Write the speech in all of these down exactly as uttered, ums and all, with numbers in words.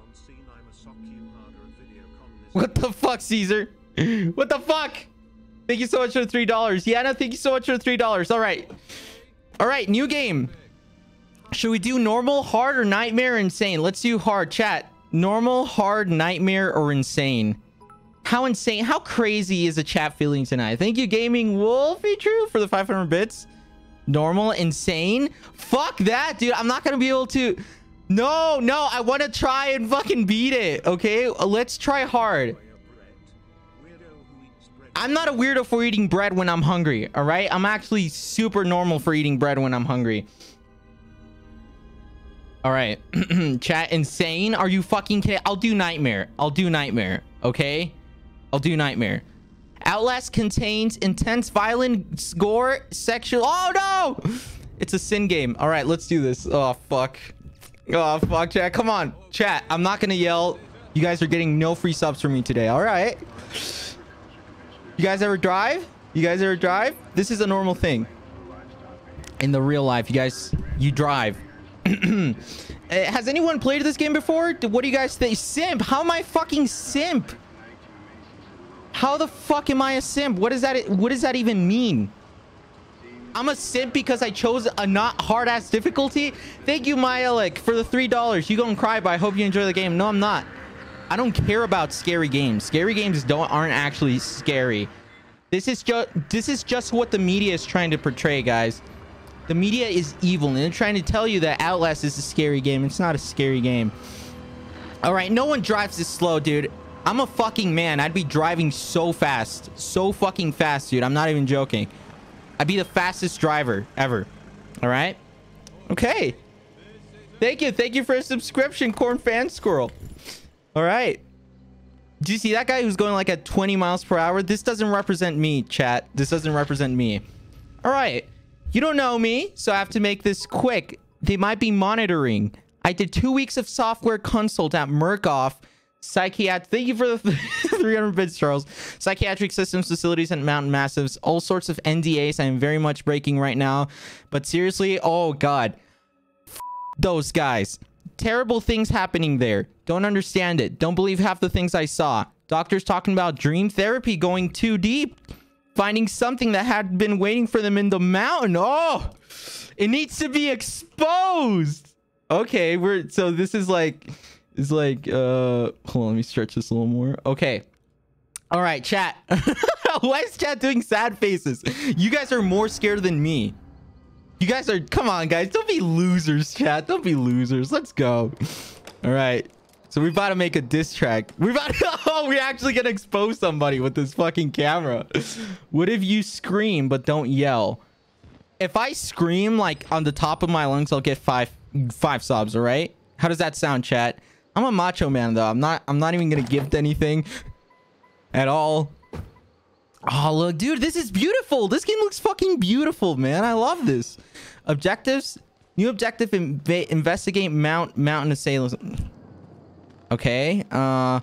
What the fuck, Caesar? What the fuck? Thank you so much for the three dollars. Yana, thank you so much for the three dollars. All right. All right, new game. Should we do normal, hard, or nightmare, insane? Let's do hard. Chat. Normal, hard, nightmare, or insane? How insane, how crazy is the chat feeling tonight? Thank you, Gaming Wolfie True, for the five hundred bits. Normal, insane? Fuck that, dude. I'm not going to be able to... No, no, I want to try and fucking beat it, okay? Let's try hard. I'm not a weirdo for eating bread when I'm hungry, all right? I'm actually super normal for eating bread when I'm hungry. All right. Chat, insane? Are you fucking kidding? I'll do nightmare. I'll do nightmare, okay? I'll do nightmare. Outlast contains intense violent gore, sexual... Oh, no! It's a sin game. All right, let's do this. Oh, fuck. Oh, fuck, chat. Come on, chat. I'm not going to yell. You guys are getting no free subs from me today. All right. You guys ever drive? You guys ever drive? This is a normal thing. In the real life, you guys, you drive. Has anyone played this game before? What do you guys think? Simp? How am I fucking simp? How the fuck am I a simp? What does that, what does that even mean? I'm a simp because I chose a not hard-ass difficulty? Thank you, Myelic, for the three dollars. You gonna cry, but I hope you enjoy the game. No, I'm not. I don't care about scary games. Scary games don't aren't actually scary. This is just this is just what the media is trying to portray, guys. The media is evil, and they're trying to tell you that Outlast is a scary game. It's not a scary game. All right, no one drives this slow, dude. I'm a fucking man. I'd be driving so fast. So fucking fast, dude. I'm not even joking. I'd be the fastest driver ever. All right? Okay. Thank you. Thank you for a subscription, Corn Fan Squirrel. All right. Do you see that guy who's going like at twenty miles per hour? This doesn't represent me, chat. This doesn't represent me. All right. You don't know me, so I have to make this quick. They might be monitoring. I did two weeks of software consult at Murkoff. Psychiatric, thank you for the three hundred bits, Charles. Psychiatric systems, facilities, and mountain massives. All sorts of N D As I am very much breaking right now. But seriously, oh god. F those guys. Terrible things happening there. Don't understand it. Don't believe half the things I saw. Doctors talking about dream therapy going too deep. Finding something that had been waiting for them in the mountain. Oh, it needs to be exposed. Okay, we're so this is like is like uh hold on, let me stretch this a little more. Okay. All right, chat. Why is chat doing sad faces? You guys are more scared than me. You guys are, come on, guys. Don't be losers, chat. Don't be losers. Let's go. All right. So we're about to make a diss track. We're about to, oh, we're actually going to expose somebody with this fucking camera. What if you scream but don't yell? If I scream like on the top of my lungs, I'll get five, five subs, all right? How does that sound, chat? I'm a macho man, though. I'm not, I'm not even going to gift anything at all. Oh, look, dude, this is beautiful. This game looks fucking beautiful, man. I love this. Objectives. New objective, inv investigate Mount Mountain Assailants. Okay. Uh,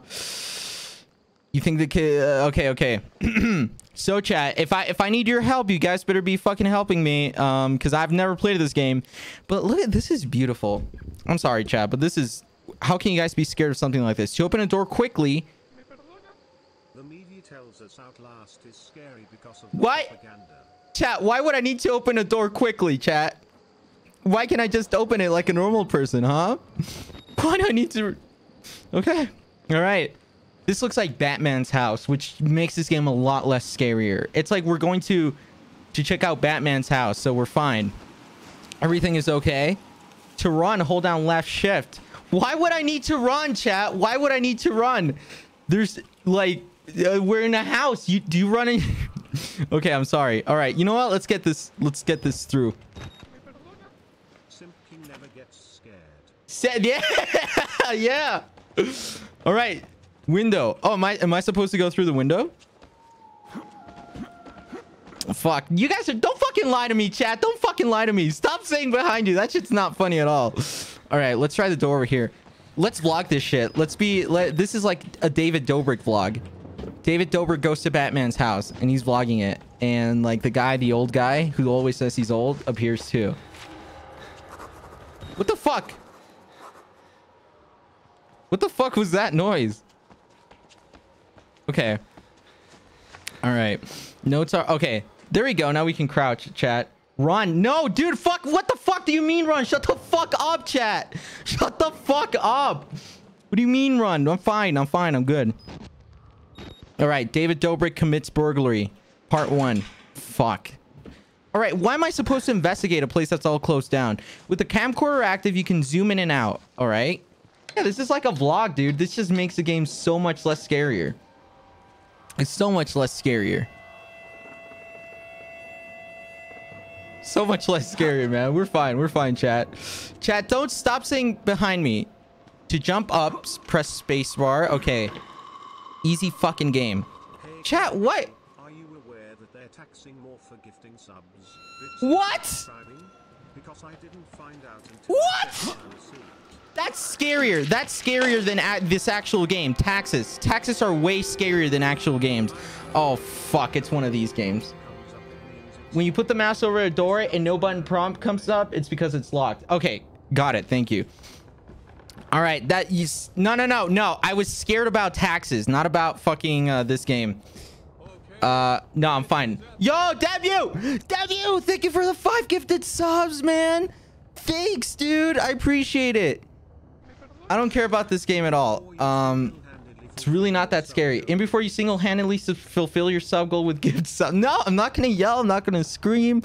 you think the kid... Uh, okay, okay. So, chat, if I if I need your help, you guys better be fucking helping me. Um, because I've never played this game. But look at... This is beautiful. I'm sorry, chat, but this is... How can you guys be scared of something like this? To open a door quickly... The media tells us Outlast is scary because of why propaganda. Chat, why would I need to open a door quickly, chat? Why can't I just open it like a normal person, huh? Why do I need to... Okay. All right. This looks like Batman's house, which makes this game a lot less scarier. It's like we're going to to check out Batman's house, so we're fine. Everything is okay. To run, hold down left shift. Why would I need to run, chat? Why would I need to run? There's like... Uh, we're in a house. You do you run in? Okay, I'm sorry. All right, you know what? Let's get this. Let's get this through. Simply never gets scared. Said yeah, yeah. All right, window. Oh, am I am I supposed to go through the window? Fuck, you guys are. Don't fucking lie to me, chat. Don't fucking lie to me. Stop saying behind you. That shit's not funny at all. All right, let's try the door over here. Let's vlog this shit. Let's be. Let, this is like a David Dobrik vlog. David Dobrik goes to Batman's house and he's vlogging it. And like the guy, the old guy who always says he's old appears too. What the fuck? What the fuck was that noise? Okay. All right. Notes are okay. There we go. Now we can crouch, chat. Run. No, dude, fuck. What the fuck do you mean run? Shut the fuck up, chat. Shut the fuck up. What do you mean run? I'm fine. I'm fine. I'm good. All right. David Dobrik commits burglary. Part one. Fuck. All right. Why am I supposed to investigate a place that's all closed down? With the camcorder active, you can zoom in and out. All right. Yeah, this is like a vlog, dude. This just makes the game so much less scarier. It's so much less scarier. So much less scary, man. We're fine. We're fine, chat. Chat, don't stop saying behind me. To jump up, press spacebar. Okay. Easy fucking game. Hey, Chat, what? Are you aware that they're taxing more for gifting subs? Bits What? subscribing? Because I didn't find out until What? I checked my receipt. That's scarier. That's scarier than a this actual game. Taxes. Taxes are way scarier than actual games. Oh, fuck. It's one of these games. Comes up, it means it's When you put the mouse over a door and no button prompt comes up, it's because it's locked. Okay, got it. Thank you. All right, that you. s- No, no, no, no. I was scared about taxes, not about fucking uh, this game. Uh, no, I'm fine. Yo, W, W, thank you for the five gifted subs, man. Thanks, dude. I appreciate it. I don't care about this game at all. Um, it's really not that scary. And before you single-handedly s- fulfill your sub goal with gift sub. No, I'm not gonna yell. I'm not gonna scream.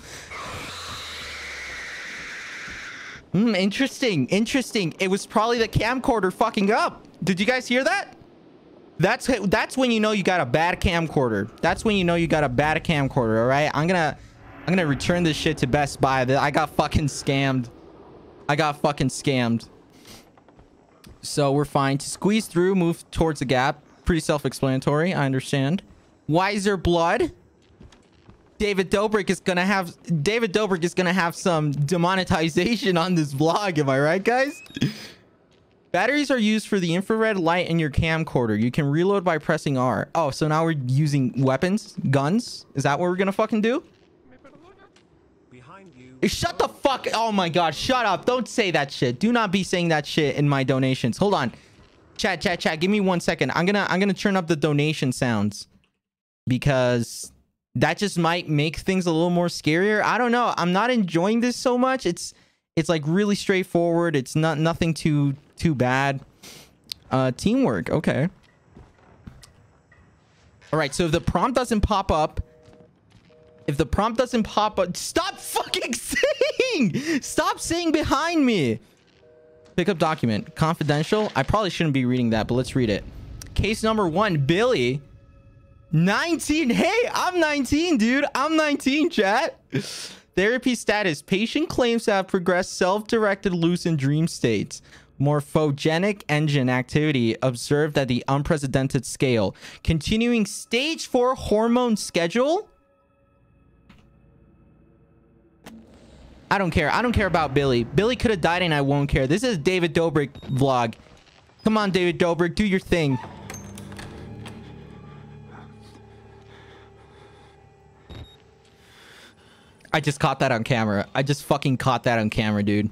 Hmm, interesting. Interesting. It was probably the camcorder fucking up. Did you guys hear that? That's that's when you know you got a bad camcorder. That's when you know you got a bad camcorder. All right. I'm gonna I'm gonna return this shit to Best Buy. I got fucking scammed. I got fucking scammed. So we're fine. To squeeze through, move towards the gap. Pretty self-explanatory. I understand. Why is there blood? David Dobrik is gonna have David Dobrik is gonna have some demonetization on this vlog. Am I right, guys? Batteries are used for the infrared light in your camcorder. You can reload by pressing R. Oh, so now we're using weapons, guns. Is that what we're gonna fucking do? behind you. Hey, shut the fuck. Oh my god, shut up. Don't say that shit. Do not be saying that shit in my donations. Hold on. Chat, chat, chat. Give me one second. I'm gonna I'm gonna turn up the donation sounds because that just might make things a little more scarier. I don't know. I'm not enjoying this so much. It's it's like really straightforward. It's not nothing too too bad. Uh teamwork. Okay. All right, so if the prompt doesn't pop up, if the prompt doesn't pop up, stop fucking saying! Stop saying behind me! Pick up document. Confidential. I probably shouldn't be reading that, but let's read it. Case number one, Billy. nineteen. Hey, I'm nineteen, dude. I'm nineteen, chat. Therapy status. Patient claims to have progressed self-directed lucid dream states. Morphogenic engine activity observed at the unprecedented scale. Continuing stage four hormone schedule. I don't care. I don't care about Billy. Billy could have died and I won't care. This is David Dobrik vlog. Come on, David Dobrik. Do your thing. I just caught that on camera. I just fucking caught that on camera, dude.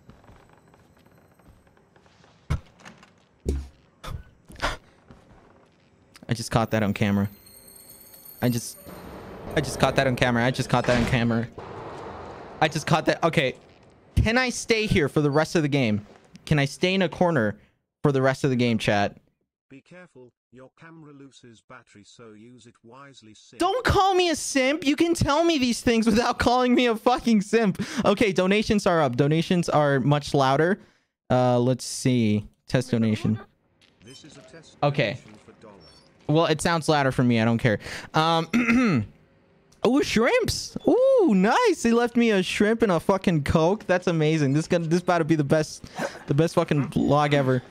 I just caught that on camera. I just... I just caught that on camera. I just caught that on camera. I just caught that. Okay. Can I stay here for the rest of the game? Can I stay in a corner for the rest of the game, chat? Be careful, your camera loses battery, so use it wisely. Simp. Don't call me a simp. You can tell me these things without calling me a fucking simp. Okay, donations are up. Donations are much louder. Uh, let's see. Test donation. This is a test Okay. donation for dollar. Well, it sounds louder for me. I don't care. Um... Oh, shrimps. Ooh, nice. He left me a shrimp and a fucking Coke. That's amazing. This gonna this about to be the best the best fucking vlog ever.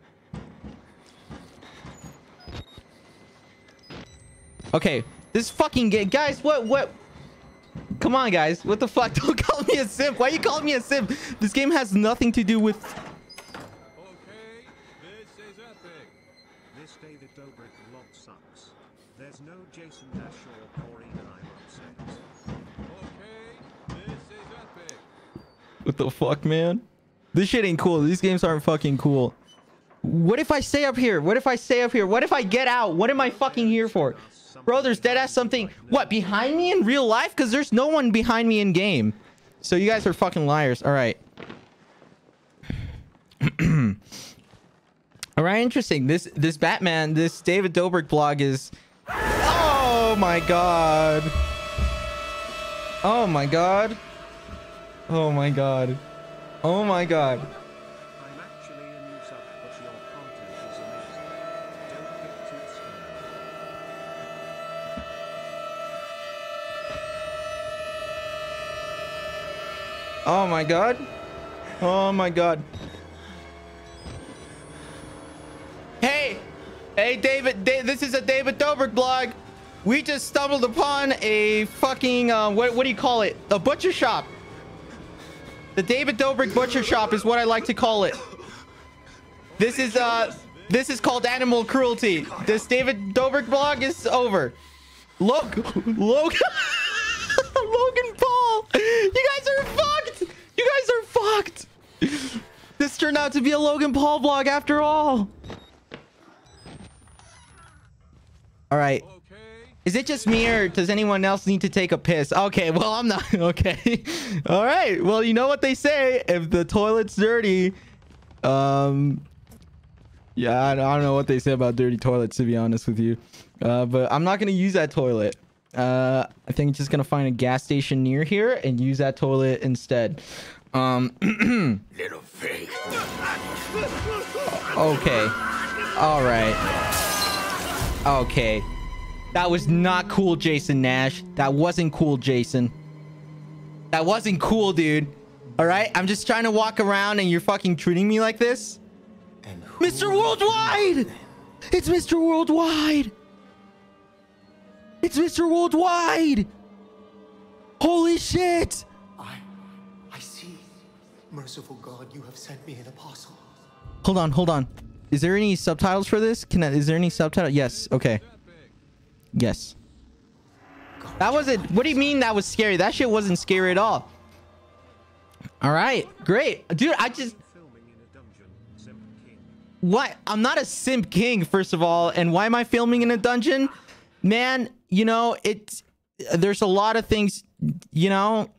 Okay. This fucking game. Guys, what what come on, guys. What the fuck? Don't call me a simp. Why are you calling me a simp? This game has nothing to do with Okay, this is epic. This David Dobrik vlog sucks. There's no Jason Dash or Corey and I'm upset. Okay, this is epic. what the fuck, man? This shit ain't cool. These games aren't fucking cool. What if I stay up here? What if I stay up here? What if I get out? What am I fucking here for? Bro, there's deadass something. What, behind me in real life? Because there's no one behind me in game. So you guys are fucking liars. All right. All right, interesting. This this Batman, this David Dobrik blog is... Oh my god. Oh my god. Oh my god. Oh my god. I'm actually a new sub, but your content is amazing. Don't get too scared. Oh my god. Oh my god. Hey! Hey, David, Da- this is a David Dobrik blog. We just stumbled upon a fucking, uh, what, what do you call it? A butcher shop. The David Dobrik butcher shop is what I like to call it. This is, uh, this is called animal cruelty. This David Dobrik blog is over. Look, Logan, Logan Paul. You guys are fucked. You guys are fucked. This turned out to be a Logan Paul vlog after all. All right. Is it just me or does anyone else need to take a piss? Okay, well, I'm not. Okay. All right. Well, you know what they say. If the toilet's dirty, um, yeah, I don't know what they say about dirty toilets, to be honest with you. Uh, but I'm not going to use that toilet. Uh, I think I'm just going to find a gas station near here and use that toilet instead. Um, Little fake. Okay. All right. Okay. That was not cool, Jason Nash. That wasn't cool, Jason. That wasn't cool, dude. All right? I'm just trying to walk around and you're fucking treating me like this? Mister Worldwide! It's Mister Worldwide! It's Mister Worldwide! Holy shit! I, I see. Merciful God, you have sent me an apostle. Hold on, hold on. Is there any subtitles for this? Can I, is there any subtitle? Yes. Okay. Yes. That wasn't... What do you mean that was scary? That shit wasn't scary at all. All right. Great. Dude, I just... Filming in a dungeon, Simp King. What? I'm not a simp king, first of all. And why am I filming in a dungeon? Man, you know, it's... There's a lot of things, you know...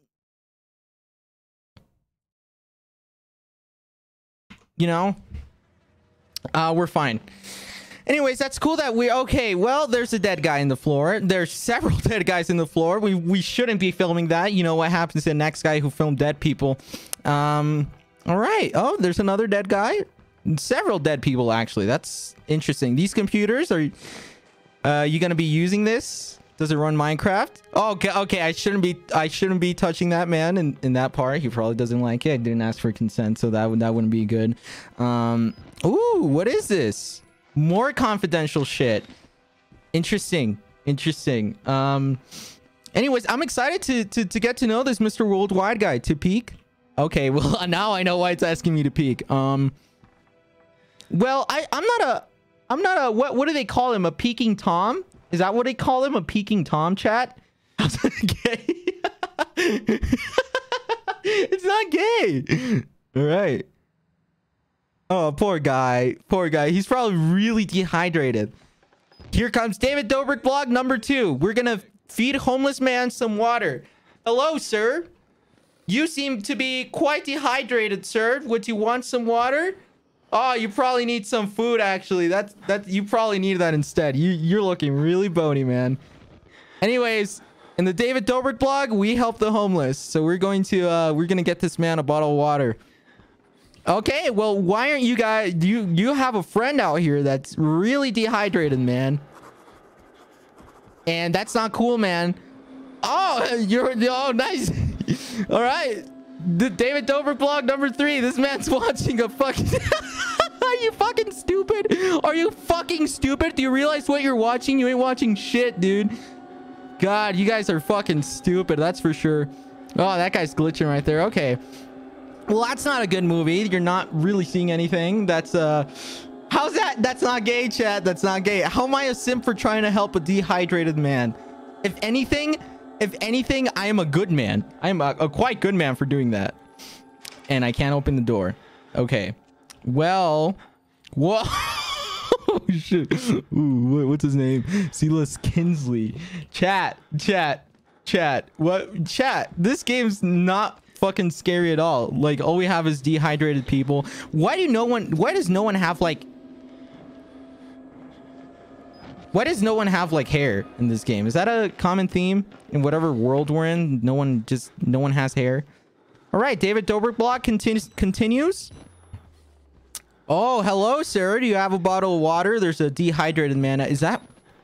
You know... Uh, we're fine. Anyways, that's cool that we... Okay, well, there's a dead guy in the floor. There's several dead guys in the floor. We we shouldn't be filming that. You know what happens to the next guy who filmed dead people. Um, all right. Oh, there's another dead guy. Several dead people, actually. That's interesting. These computers, are uh, you going to be using this? Does it run Minecraft? Oh, okay, okay. I shouldn't be I shouldn't be touching that man in, in that part. He probably doesn't like it. I didn't ask for consent, so that, would, that wouldn't be good. Um, ooh, what is this? More confidential shit. Interesting. Interesting. Um, anyways, I'm excited to, to, to get to know this Mister Worldwide guy. To peek? Okay, well, now I know why it's asking me to peek. Um, well, I, I'm not a... I'm not a... What, what do they call him? A peeking Tom? Is that what they call him? A peeking Tom, chat? How's that gay? It's not gay. All right. Oh, poor guy. Poor guy. He's probably really dehydrated. Here comes David Dobrik blog number two. We're going to feed homeless man some water. Hello, sir. You seem to be quite dehydrated, sir. Would you want some water? Oh, you probably need some food, actually. That's that. You probably need that instead. You, you're looking really bony, man. Anyways, in the David Dobrik blog, we help the homeless. So we're going to uh, we're going to get this man a bottle of water. Okay, well, why aren't you guys... You, you have a friend out here that's really dehydrated, man. And that's not cool, man. Oh, you're... Oh, nice. All right. The David Dobrik blog number three. This man's watching a fucking... Are you fucking stupid? Are you fucking stupid? Do you realize what you're watching? You ain't watching shit, dude. God, you guys are fucking stupid. That's for sure. Oh, that guy's glitching right there. Okay. Well, that's not a good movie. You're not really seeing anything. That's, uh... How's that? That's not gay, chat. That's not gay. How am I a simp for trying to help a dehydrated man? If anything... If anything, I am a good man. I am a, a quite good man for doing that. And I can't open the door. Okay. Well, What? Oh shit. Ooh, what, what's his name? Silas Kinsley. Chat, chat, chat. What? Chat. This game's not fucking scary at all. Like, all we have is dehydrated people. Why do no one, why does no one have like, why does no one have like hair in this game? Is that a common theme in whatever world we're in? No one just, no one has hair. All right, David Dobrik blog continues. Continues. Oh, hello, sir. Do you have a bottle of water? There's a dehydrated man. Is that?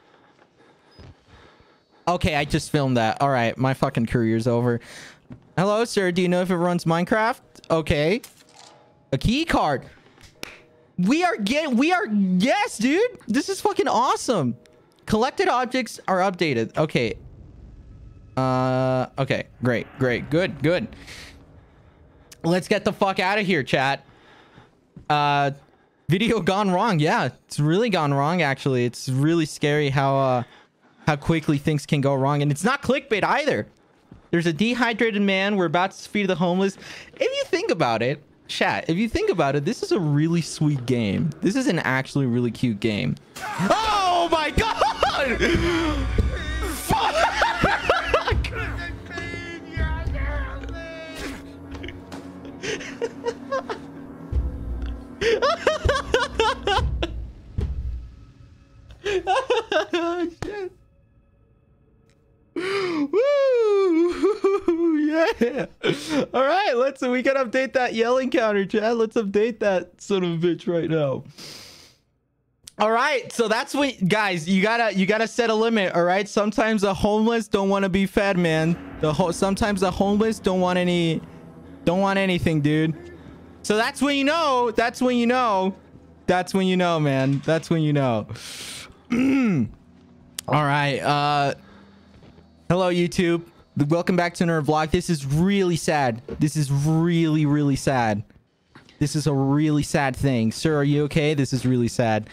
Okay, I just filmed that. All right, my fucking career's over. Hello, sir. Do you know if it runs Minecraft? Okay. A key card. We are getting, we are, yes, dude. This is fucking awesome. Collected objects are updated. Okay. Uh, okay. Great, great, good, good. Let's get the fuck out of here, chat. Uh, video gone wrong. Yeah, it's really gone wrong, actually. It's really scary how, uh, how quickly things can go wrong. And it's not clickbait either. There's a dehydrated man. We're about to feed the homeless. If you think about it, chat, if you think about it, this is a really sweet game. This is an actually really cute game. Oh my god! Fuck! Oh, shit. Woo! Yeah. All right, let's we can update that yelling counter, chat. Let's update that son of a bitch right now. All right, so that's what, guys, you gotta you gotta set a limit. All right, sometimes the homeless don't want to be fed, man. The ho sometimes the homeless don't want any don't want anything, dude. So that's when you know. That's when you know. That's when you know, man. That's when you know. All right. Uh, hello, YouTube. Welcome back to another vlog. This is really sad. This is really, really sad. This is a really sad thing. Sir, are you okay? This is really sad.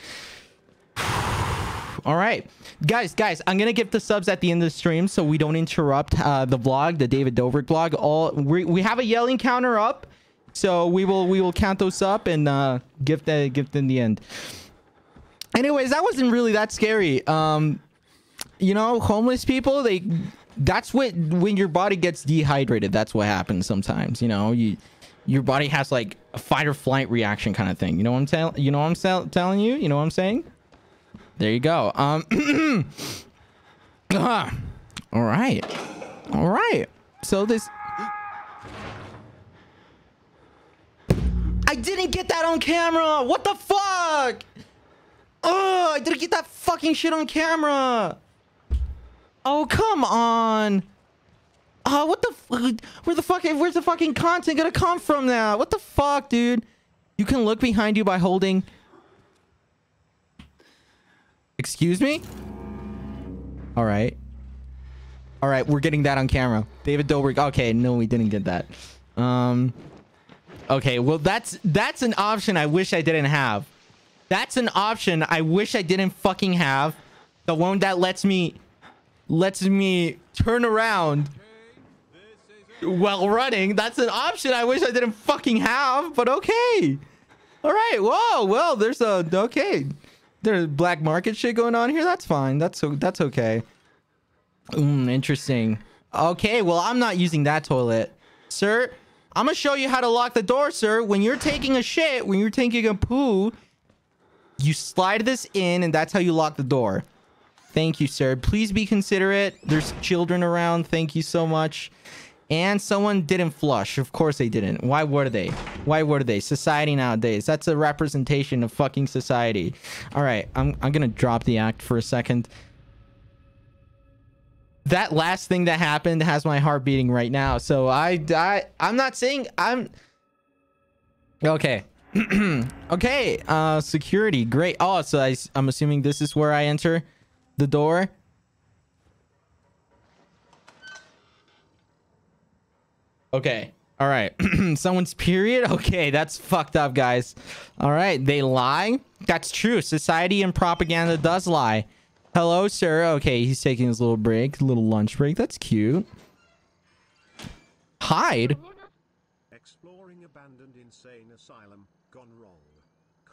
All right. Guys, guys, I'm going to give the subs at the end of the stream so we don't interrupt uh, the vlog, the David Dobrik vlog. All we, we have a yelling counter up. So we will we will count those up and uh, gift the gift in the end. Anyways, that wasn't really that scary. Um, you know, homeless people, they that's what when your body gets dehydrated. That's what happens sometimes. You know, you your body has like a fight or flight reaction kind of thing. You know what I'm telling you know what I'm telling you. You know what I'm saying? There you go. Um. uh, all right, all right. So this. I didn't get that on camera. What the fuck? Oh, I didn't get that fucking shit on camera. Oh, come on. Oh, what the f- where the fuck where's the fucking content gonna come from now? What the fuck, dude? You can look behind you by holding. Excuse me? All right. All right, we're getting that on camera. David Dobrik. Okay, no, we didn't get that. Um Okay, well, that's that's an option I wish I didn't have. That's an option I wish I didn't fucking have. The one that lets me lets me turn around while running. That's an option I wish I didn't fucking have, but okay. All right. Whoa, well, there's a okay. There's black market shit going on here. That's fine. That's that's okay. Mm, interesting. Okay, well, I'm not using that toilet. Sir, I'm gonna show you how to lock the door, sir. When you're taking a shit, when you're taking a poo, you slide this in and that's how you lock the door. Thank you, sir. Please be considerate. There's children around. Thank you so much. And someone didn't flush. Of course they didn't. Why were they? Why were they? Society nowadays. That's a representation of fucking society. All right. I'm, I'm gonna drop the act for a second. That last thing that happened has my heart beating right now. So I, I I'm not saying I'm okay. Okay. Uh, security. Great. Oh, so I, I'm assuming this is where I enter the door. Okay. All right. Someone's period. Okay. That's fucked up, guys. All right. They lie. That's true. Society and propaganda does lie. Hello, sir. Okay, he's taking his little break, little lunch break. That's cute. Hide. Exploring abandoned insane asylum gone wrong.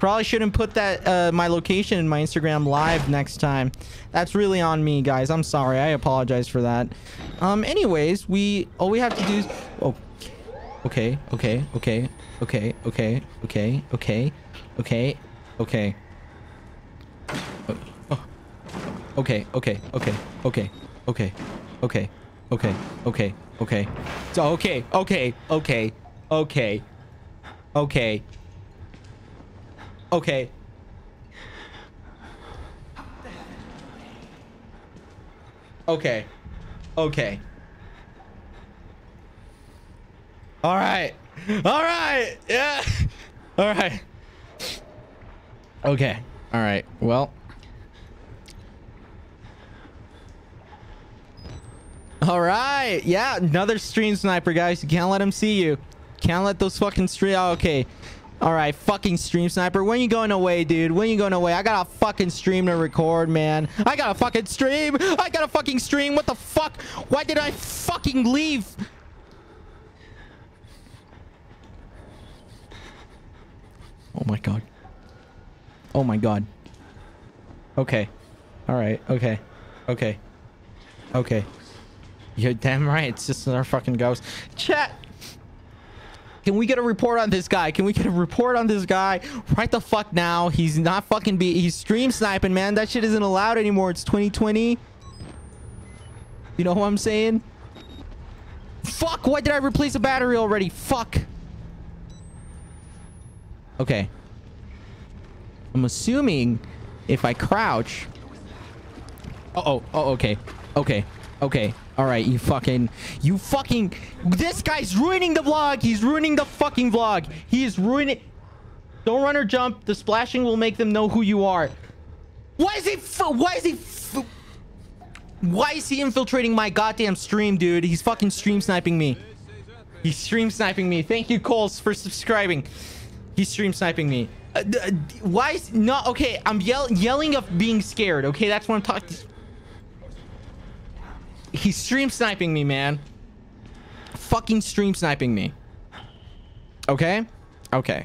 Probably shouldn't put that uh, my location in my Instagram live next time. That's really on me, guys. I'm sorry. I apologize for that. Um. Anyways, we all we have to do is oh. Okay. Okay. Okay. Okay. Okay. Okay. Okay. Okay. Okay. Oh, oh. Okay. Okay. Okay. Okay. Okay. Okay. Okay. Okay. Okay. So okay. Okay. Okay. Okay. Okay. Okay. Okay. Okay. All right. All right. Yeah. All right. Okay. All right. Well. All right. Yeah. Another stream sniper, guys. You can't let him see you. Can't let those fucking stream. Oh, okay. All right. Fucking stream sniper. When you going away, dude? When you going away? I got a fucking stream to record, man. I got a fucking stream. I got a fucking stream. What the fuck? Why did I fucking leave? Oh my god. Oh my god. Okay. All right. Okay. Okay. Okay. You're damn right. It's just another fucking ghost. Chat. Can we get a report on this guy? Can we get a report on this guy right the fuck now? He's not fucking be he's stream sniping, man. That shit isn't allowed anymore. It's twenty twenty. You know what I'm saying? Fuck, why did I replace a battery already? Fuck. Okay. I'm assuming if I crouch. Uh-oh. Oh, okay. Okay. Okay. All right. You fucking... You fucking... This guy's ruining the vlog. He's ruining the fucking vlog. He is ruining... Don't run or jump. The splashing will make them know who you are. Why is he... Why is he... Why is he infiltrating my goddamn stream, dude? He's fucking stream sniping me. He's stream sniping me. Thank you, Coles, for subscribing. He's stream sniping me. Uh, uh, why is... No, okay. I'm yell yelling of being scared. Okay, that's what I'm talking... He's stream sniping me, man. Fucking stream sniping me. Okay? Okay.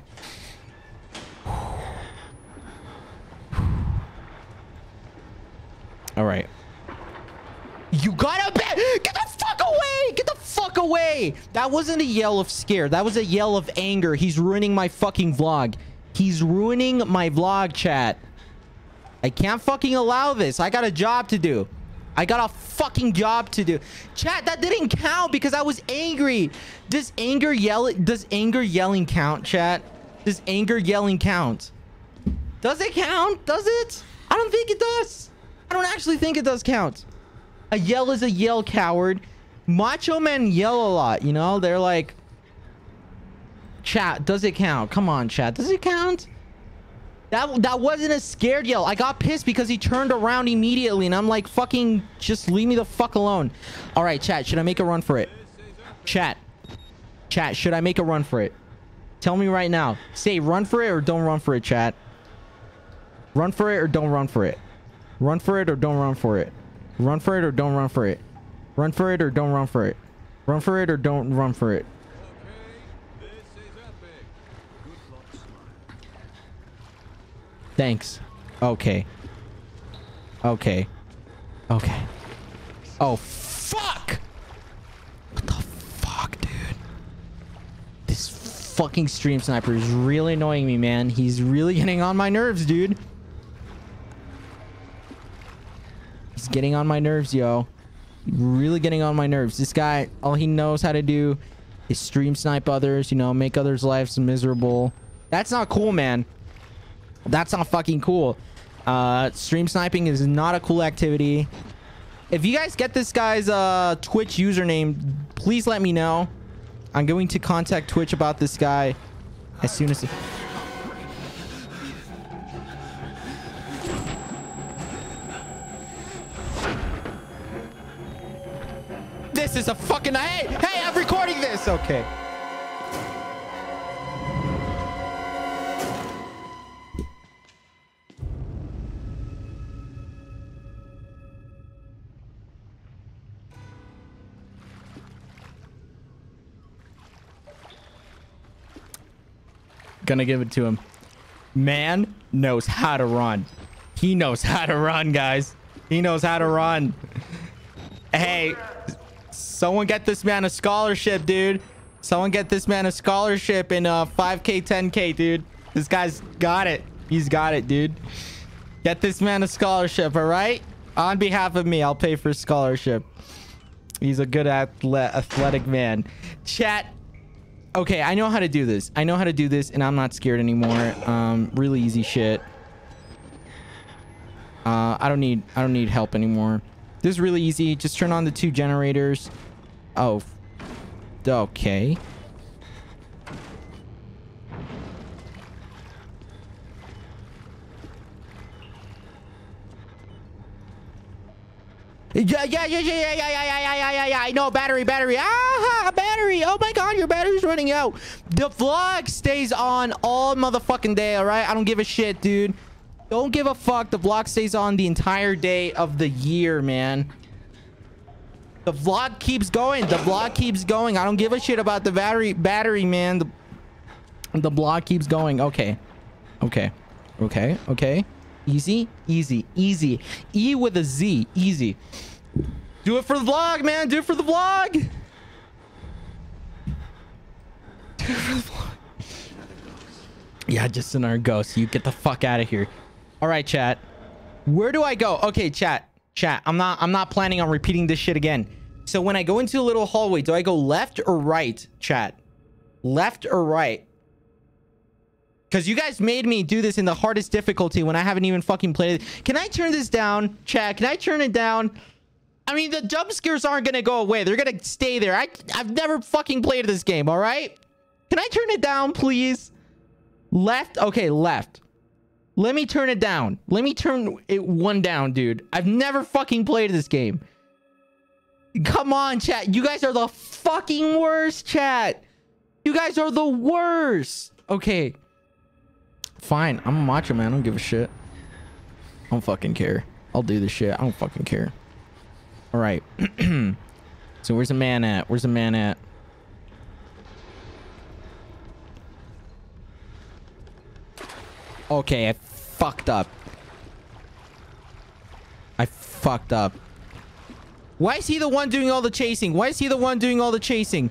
All right. You gotta be... Get the fuck away! Get the fuck away! That wasn't a yell of scare. That was a yell of anger. He's ruining my fucking vlog. He's ruining my vlog, chat. I can't fucking allow this. I got a job to do. I got a fucking job to do. Chat, that didn't count because I was angry. Does anger yell does anger yelling count, chat? Does anger yelling count? Does it count? Does it? I don't think it does. I don't actually think it does count. A yell is a yell, coward. Macho men yell a lot, you know? They're like... Chat, does it count? Come on, chat. Does it count? That, that wasn't a scared yell. I got pissed because he turned around immediately and I'm like, fucking, just leave me the fuck alone. All right, chat, should I make a run for it? Chat. Chat, should I make a run for it? Tell me right now. Say run for it or don't run for it, chat. Run for it or don't run for it. Run for it or don't run for it. Run for it or don't run for it. Run for it or don't run for it. Run for it or don't run for it. Thanks. Okay. Okay. Okay. Oh, fuck! What the fuck, dude? This fucking stream sniper is really annoying me, man. He's really getting on my nerves, dude. He's getting on my nerves, yo. Really getting on my nerves. This guy, all he knows how to do is stream snipe others, you know, make others' lives miserable. That's not cool, man. That's not fucking cool. Uh, stream sniping is not a cool activity. If you guys get this guy's uh, Twitch username, please let me know. I'm going to contact Twitch about this guy as soon as... This is a fucking... Hey, hey, I'm recording this. Okay. Gonna give it to him. Man knows how to run. He knows how to run, guys. He knows how to run. Hey, someone get this man a scholarship, dude. Someone get this man a scholarship in uh five K, ten K, dude. This guy's got it. He's got it, dude. Get this man a scholarship, all right? On behalf of me, I'll pay for scholarship. He's a good athle athletic man. Chat. Okay, I know how to do this. I know how to do this, and I'm not scared anymore. Um, really easy shit. Uh, I don't need I don't need help anymore. This is really easy. Just turn on the two generators. Oh, okay. Yeah, yeah, yeah, yeah, yeah, yeah, yeah, yeah, yeah, yeah, yeah. I know. Battery, battery. Ah, battery. Oh my God, your battery's running out. The vlog stays on all motherfucking day, all right? I don't give a shit, dude. Don't give a fuck. The vlog stays on the entire day of the year, man. The vlog keeps going. The vlog keeps going. I don't give a shit about the battery, battery, man. The, the vlog keeps going. Okay. Okay. Okay. Okay. Easy, easy, easy. E with a Z. Easy. Do it for the vlog, man. Do it for the vlog. Do it for the vlog. Yeah, just another ghost. You get the fuck out of here. All right, chat. Where do I go? Okay, chat. Chat. I'm not I'm not planning on repeating this shit again. So when I go into a little hallway, do I go left or right, chat? Left or right? Because you guys made me do this in the hardest difficulty when I haven't even fucking played it. Can I turn this down, chat? Can I turn it down? I mean, the jump scares aren't going to go away. They're going to stay there. I, I've never fucking played this game, all right? Can I turn it down, please? Left? Okay, left. Let me turn it down. Let me turn it one down, dude. I've never fucking played this game. Come on, chat. You guys are the fucking worst, chat. You guys are the worst. Okay. Fine. I'm a macho man. I don't give a shit. I don't fucking care. I'll do this shit. I don't fucking care. All right. So where's the man at? Where's the man at? Okay, I fucked up. I fucked up. Why is he the one doing all the chasing? Why is he the one doing all the chasing?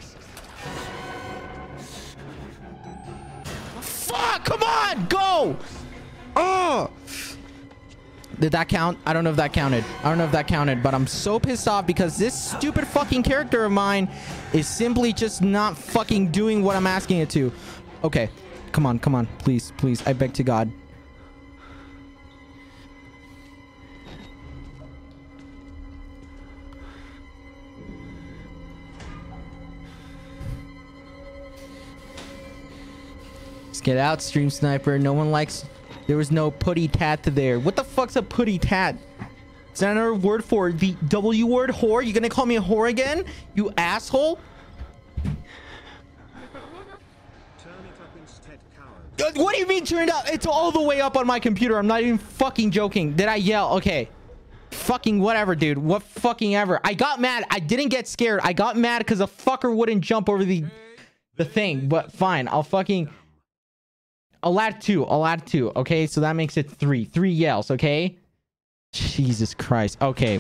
Fuck! Come on! Go! Oh! Did that count? I don't know if that counted. I don't know if that counted, but I'm so pissed off because this stupid fucking character of mine is simply just not fucking doing what I'm asking it to. Okay. Come on, come on. Please, please. I beg to God. Let's get out, Stream Sniper. No one likes... There was no putty tat there. What the fuck's a putty tat? Is that another word for the W word? Whore? You gonna call me a whore again? You asshole? What do you mean turned up? It's all the way up on my computer. I'm not even fucking joking. Did I yell? Okay. Fucking whatever, dude. What fucking ever. I got mad. I didn't get scared. I got mad because the fucker wouldn't jump over the the thing. But fine. I'll fucking... I'll add two. I'll add two. Okay, so that makes it three. Three yells, okay? Jesus Christ. Okay.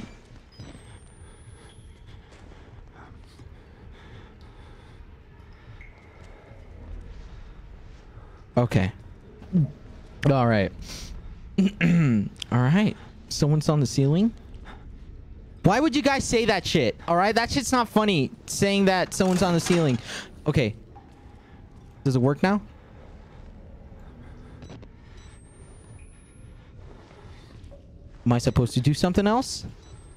Okay. All right. All right. Someone's on the ceiling. Why would you guys say that shit? All right, that shit's not funny. Saying that someone's on the ceiling. Okay. Does it work now? Am I supposed to do something else?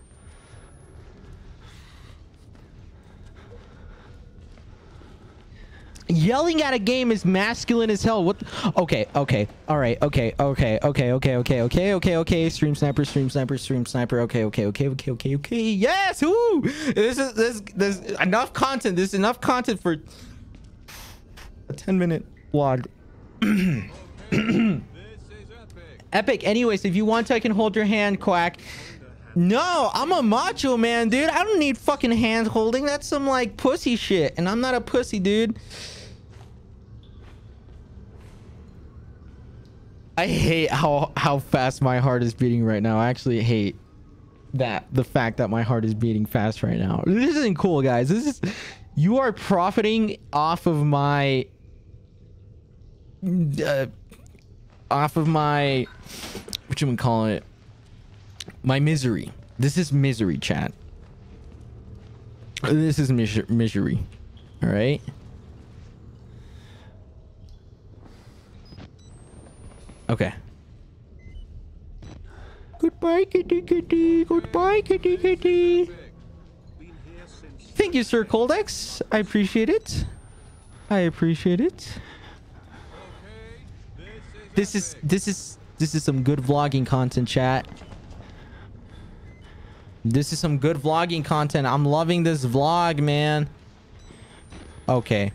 Yelling at a game is masculine as hell. What? Okay, okay, all right, okay, okay, okay, okay, okay, okay, okay, okay. Stream Sniper, Stream Sniper, Stream Sniper. Okay, okay, okay, okay, okay, okay. Yes, woo! This is this. There's enough content. There's enough content for a ten minute vlog. Epic. Anyways, if you want to, I can hold your hand, Quack. No, I'm a macho man, dude. I don't need fucking hand holding. That's some like pussy shit, and I'm not a pussy, dude. I hate how how fast my heart is beating right now. I actually hate that the fact that my heart is beating fast right now. This isn't cool, guys. This is you are profiting off of my uh, off of my what you would call it, my misery. This is misery, chat. This is mis misery. All right. Okay. Goodbye, kitty kitty. Goodbye, kitty kitty. Thank you, Sir Coldex. I appreciate it. I appreciate it. This is this is this is some good vlogging content, chat. This is some good vlogging content. I'm loving this vlog, man. Okay.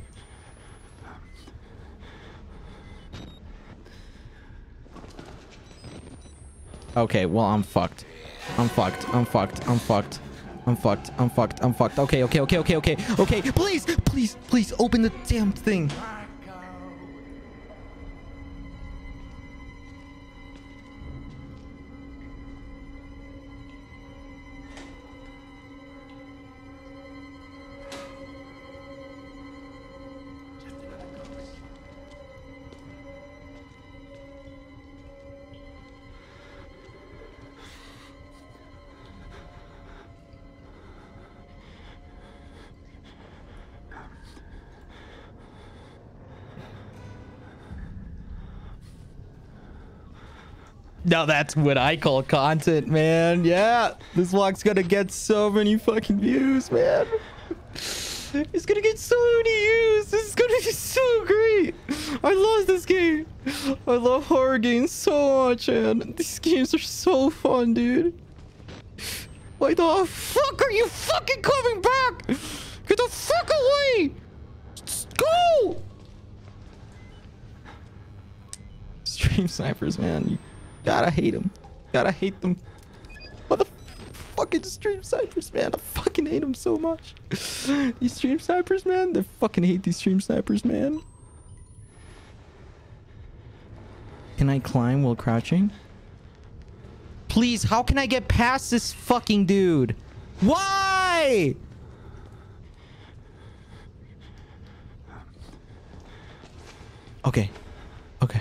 Okay, well, I'm fucked. I'm fucked. I'm fucked. I'm fucked. I'm fucked. I'm fucked. I'm fucked. Okay, okay, okay, okay, okay. Okay, please, please, please open the damn thing. Now that's what I call content, man. Yeah, this vlog's gonna get so many fucking views, man. It's gonna get so many views. This is gonna be so great. I love this game. I love horror games so much, man. These games are so fun, dude. Why the fuck are you fucking coming back? Get the fuck away. Just go. Stream snipers, man. You gotta hate them. Gotta hate them. What the fucking stream snipers, man? I fucking hate them so much. These stream snipers, man. They fucking hate these stream snipers, man. Can I climb while crouching? Please, how can I get past this fucking dude? Why? Okay. Okay.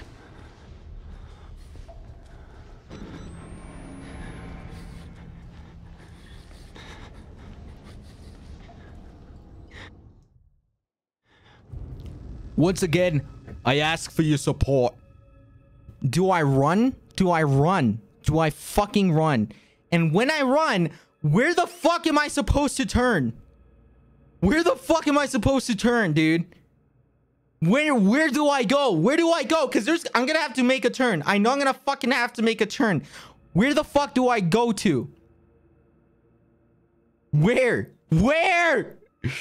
Once again, I ask for your support. Do I run? Do I run? Do I fucking run? And when I run, where the fuck am I supposed to turn? Where the fuck am I supposed to turn, dude? Where where do I go? Where do I go? Because there's I'm gonna have to make a turn. I know I'm gonna fucking have to make a turn. Where the fuck do I go to? Where? Where?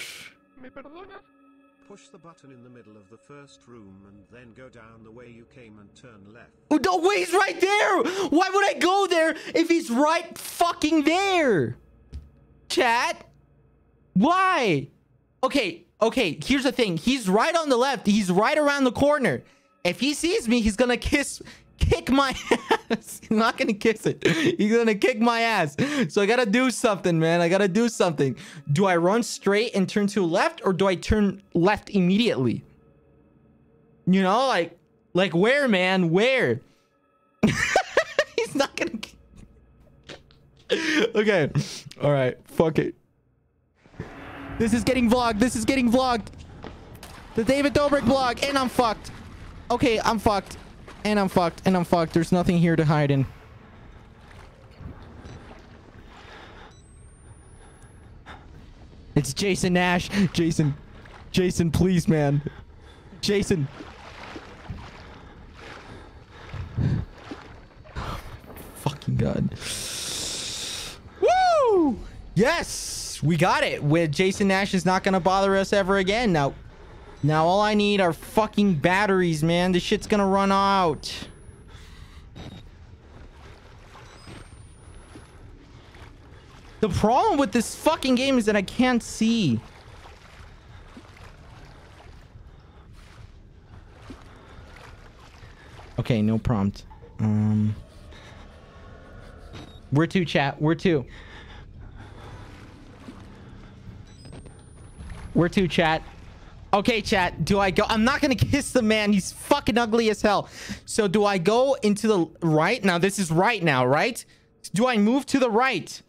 Push the button in the middle of the first room and then go down the way you came and turn left. Oh, no, wait, he's right there. Why would I go there if he's right fucking there? Chat? Why? Okay, okay, here's the thing. He's right on the left. He's right around the corner. If he sees me, he's gonna kiss... kick my ass. He's not gonna kiss it. He's gonna kick my ass. So I gotta do something, man. I gotta do something. Do I run straight and turn to left, or do I turn left immediately? You know, like, like where, man? Where? He's not gonna. Okay. All right. Fuck it. This is getting vlogged. This is getting vlogged. The David Dobrik vlog, and I'm fucked. Okay, I'm fucked. And I'm fucked. And I'm fucked. There's nothing here to hide in. It's Jason Nash. Jason. Jason, please, man. Jason. Fucking God. Woo! Yes! We got it. With Jason Nash is not gonna bother us ever again. Now, now all I need are fucking batteries, man. This shit's gonna run out. The problem with this fucking game is that I can't see. Okay, no prompt. Um, where to, chat? Where to? Where to, chat? Okay, chat. Do I go? I'm not gonna kiss the man. He's fucking ugly as hell. So do I go into the right? Now this is right now, right? Do I move to the right?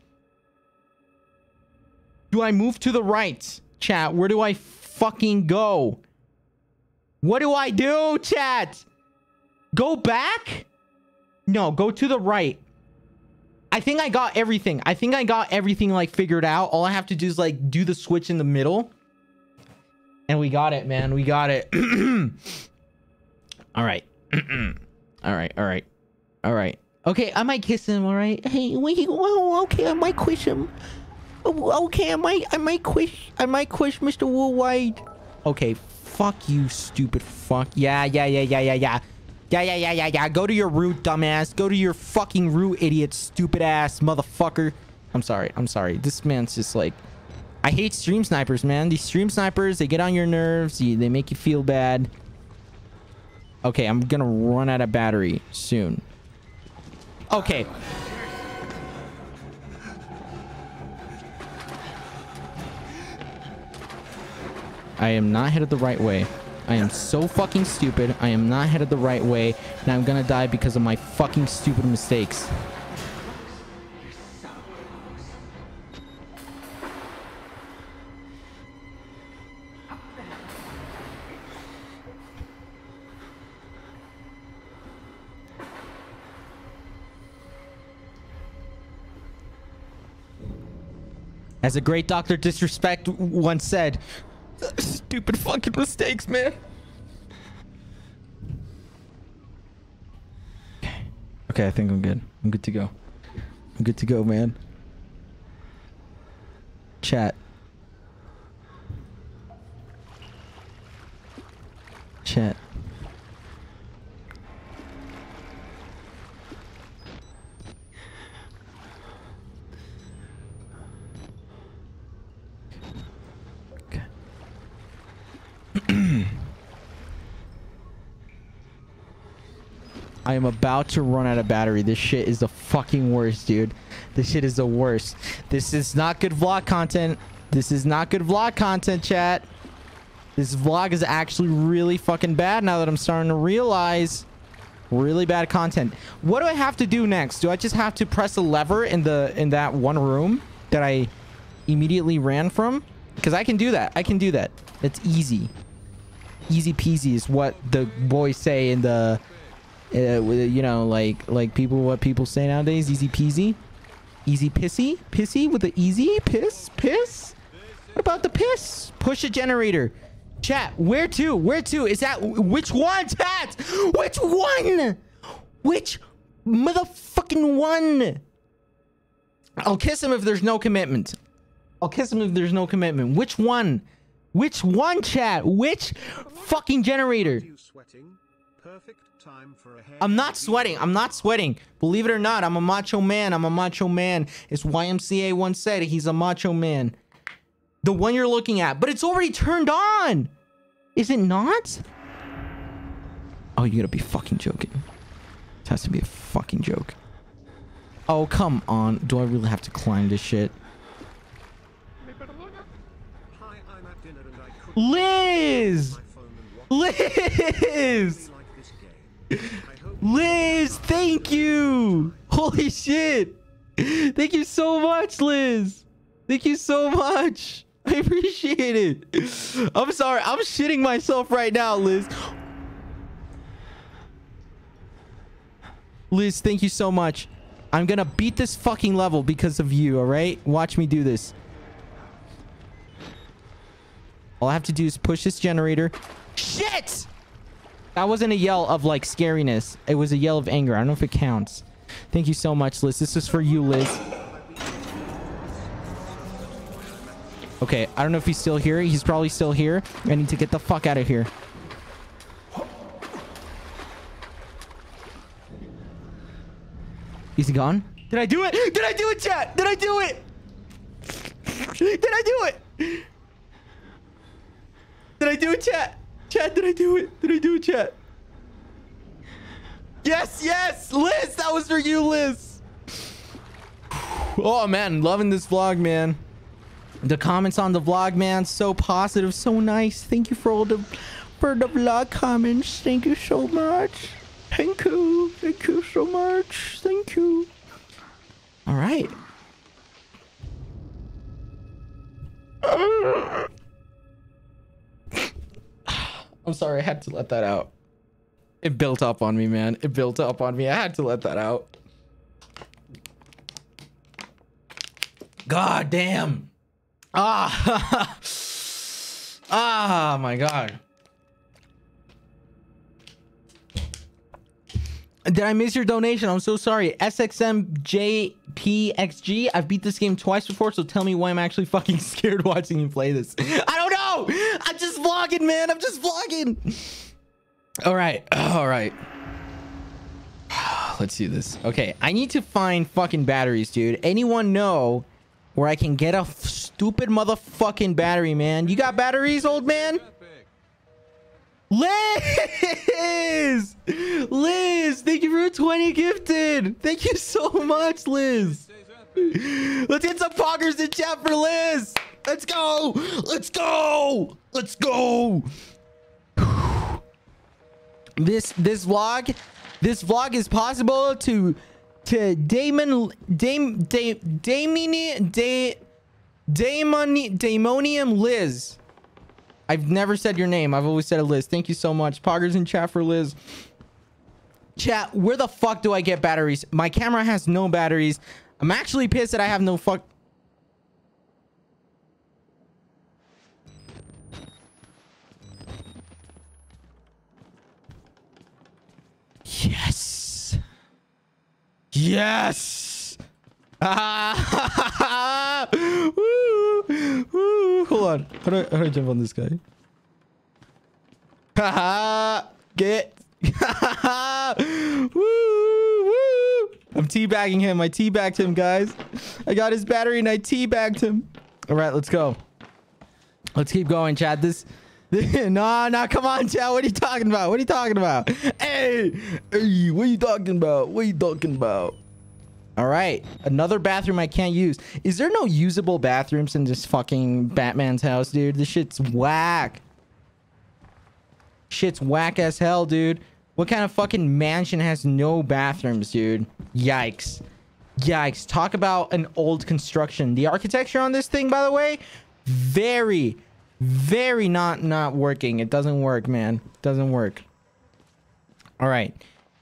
Do I move to the right? Chat, where do I fucking go? What do I do, chat? Go back? No, go to the right. I think I got everything. I think I got everything like figured out. All I have to do is like do the switch in the middle. And we got it, man. We got it. All right. all right. All right. All right. Okay, I might kiss him, all right? Hey, wait, well, okay, I might kiss him. Okay, I might, I might quiz, I might quiz Mister Woolwide. Okay, fuck you, stupid fuck. Yeah, yeah, yeah, yeah, yeah, yeah. Yeah, yeah, yeah, yeah, yeah. Go to your root, dumbass. Go to your fucking root, idiot, stupid ass motherfucker. I'm sorry, I'm sorry. This man's just like... I hate stream snipers, man. These stream snipers, they get on your nerves. They make you feel bad. Okay, I'm gonna run out of battery soon. Okay. I am not headed the right way. I am so fucking stupid. I am not headed the right way. And I'm gonna die because of my fucking stupid mistakes. As a great Doctor Disrespect once said, stupid fucking mistakes, man. Okay. Okay, I think I'm good. I'm good to go. I'm good to go, man. Chat. Chat. I am about to run out of battery. This shit is the fucking worst, dude. This shit is the worst. This is not good vlog content. This is not good vlog content, chat. This vlog is actually really fucking bad now that I'm starting to realize. Really bad content. What do I have to do next? Do I just have to press a lever in the in that one room that I immediately ran from? Because I can do that. I can do that. It's easy. Easy peasy is what the boys say in the... Uh, you know, like like people, what people say nowadays. Easy peasy, easy pissy, pissy with the easy piss, piss. What about the piss? Push a generator. Chat, where to? Where to? Is that which one? Chat, which one? Which motherfucking one? I'll kiss him if there's no commitment. I'll kiss him if there's no commitment. Which one? Which one, chat? Which fucking generator? Perfect time for a hair. I'm not sweating. I'm not sweating. Believe it or not, I'm a macho man. I'm a macho man. As Y M C A once said, he's a macho man. The one you're looking at. But it's already turned on. Is it not? Oh, you gotta be fucking joking. It has to be a fucking joke. Oh, come on. Do I really have to climb this shit? Hi, I'm at dinner and I could Liz! Liz! Liz, thank you. Holy shit. Thank you so much, Liz. Thank you so much. I appreciate it. I'm sorry. I'm shitting myself right now, Liz. Liz, thank you so much. I'm gonna beat this fucking level because of you, all right? Watch me do this. All I have to do is push this generator. Shit! That wasn't a yell of like scariness. It was a yell of anger. I don't know if it counts. Thank you so much, Liz. This is for you, Liz. Okay, I don't know if he's still here. He's probably still here. I need to get the fuck out of here. Is he gone? Did I do it? Did I do it, chat? Did I do it? Did I do it? Did I do it, chat? Chat, did I do it? Did I do it, chat? Yes, yes, Liz, that was for you, Liz. Oh man, loving this vlog, man. The comments on the vlog, man, so positive, so nice. Thank you for all the for the vlog comments. Thank you so much. Thank you. Thank you so much. Thank you. All right. I'm sorry, I had to let that out. It built up on me, man. It built up on me. I had to let that out. God damn. Ah. Ah, my God. Did I miss your donation? I'm so sorry. S X M J P X G. I've beat this game twice before, so tell me why I'm actually fucking scared watching you play this. I don't know. I'm just vlogging, man. I'm just vlogging. All right. All right. Let's do this. Okay. I need to find fucking batteries, dude. Anyone know where I can get a f stupid motherfucking battery, man? You got batteries, old man? Liz! Liz, thank you for twenty gifted. Thank you so much, Liz. Let's get some poggers in chat for Liz. Let's go. Let's go. Let's go. This this vlog, this vlog is possible to to Damon Dame Dame Damini Da Damoni Damonium Liz. I've never said your name. I've always said it, Liz. Thank you so much. Poggers in chat for Liz. Chat, where the fuck do I get batteries? My camera has no batteries. I'm actually pissed that I have no fuck. Yes. Yes. Ah. Woo. Woo. Hold on. How do I, how do I jump on this guy? Haha. Get. Woo. Woo. I'm teabagging him. I teabagged him, guys. I got his battery and I teabagged him. All right, let's go. Let's keep going, chat. This. No, no, come on, chat. What are you talking about? What are you talking about? Hey, hey, what are you talking about? What are you talking about? All right, another bathroom I can't use. Is there no usable bathrooms in this fucking Batman's house, dude? This shit's whack. Shit's whack as hell, dude. What kind of fucking mansion has no bathrooms, dude? Yikes. Yikes. Talk about an old construction. The architecture on this thing, by the way, very... very not not working. It doesn't work, man. It doesn't work. All right.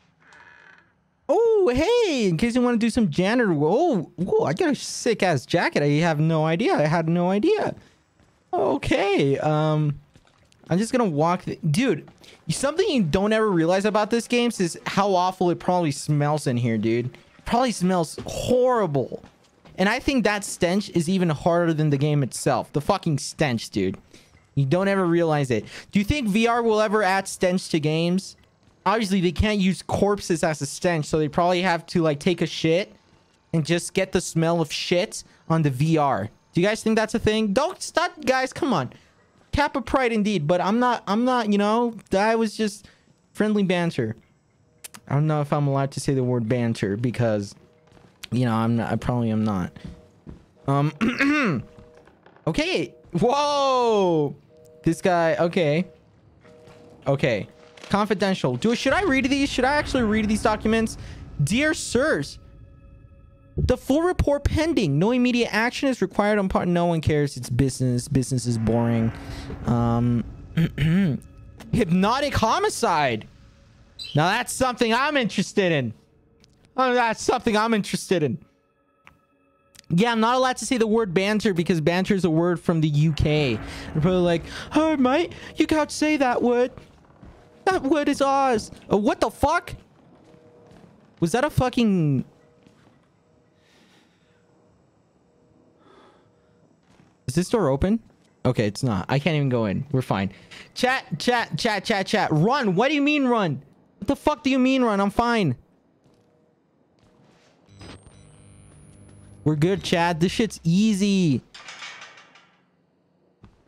Oh, hey, in case you want to do some janitor. Oh, whoa, I got a sick ass jacket. I have no idea. I had no idea. Okay. Um, I'm just gonna walk. Dude, something you don't ever realize about this game is how awful it probably smells in here, dude. It probably smells horrible. And I think that stench is even harder than the game itself. The fucking stench, dude. You don't ever realize it. Do you think V R will ever add stench to games? Obviously, they can't use corpses as a stench, so they probably have to, like, take a shit and just get the smell of shit on the V R. Do you guys think that's a thing? Don't stop, guys. Come on. Cap of pride indeed, but I'm not, I'm not, you know, that was just friendly banter. I don't know if I'm allowed to say the word banter because... you know, I'm not, I probably am not. Um, okay. Whoa. This guy. Okay. Okay. Confidential. Do should I read these? Should I actually read these documents? Dear sirs, the full report pending. No immediate action is required on part. No one cares. It's business. Business is boring. Um, hypnotic homicide. Now that's something I'm interested in. Oh, that's something I'm interested in. Yeah, I'm not allowed to say the word banter because banter is a word from the U K. They're probably like, oh, mate, you can't say that word. That word is ours. Oh, what the fuck? Was that a fucking... Is this door open? Okay, it's not. I can't even go in. We're fine. Chat, chat, chat, chat, chat. Run. What do you mean run? What the fuck do you mean run? I'm fine. We're good, Chad. This shit's easy.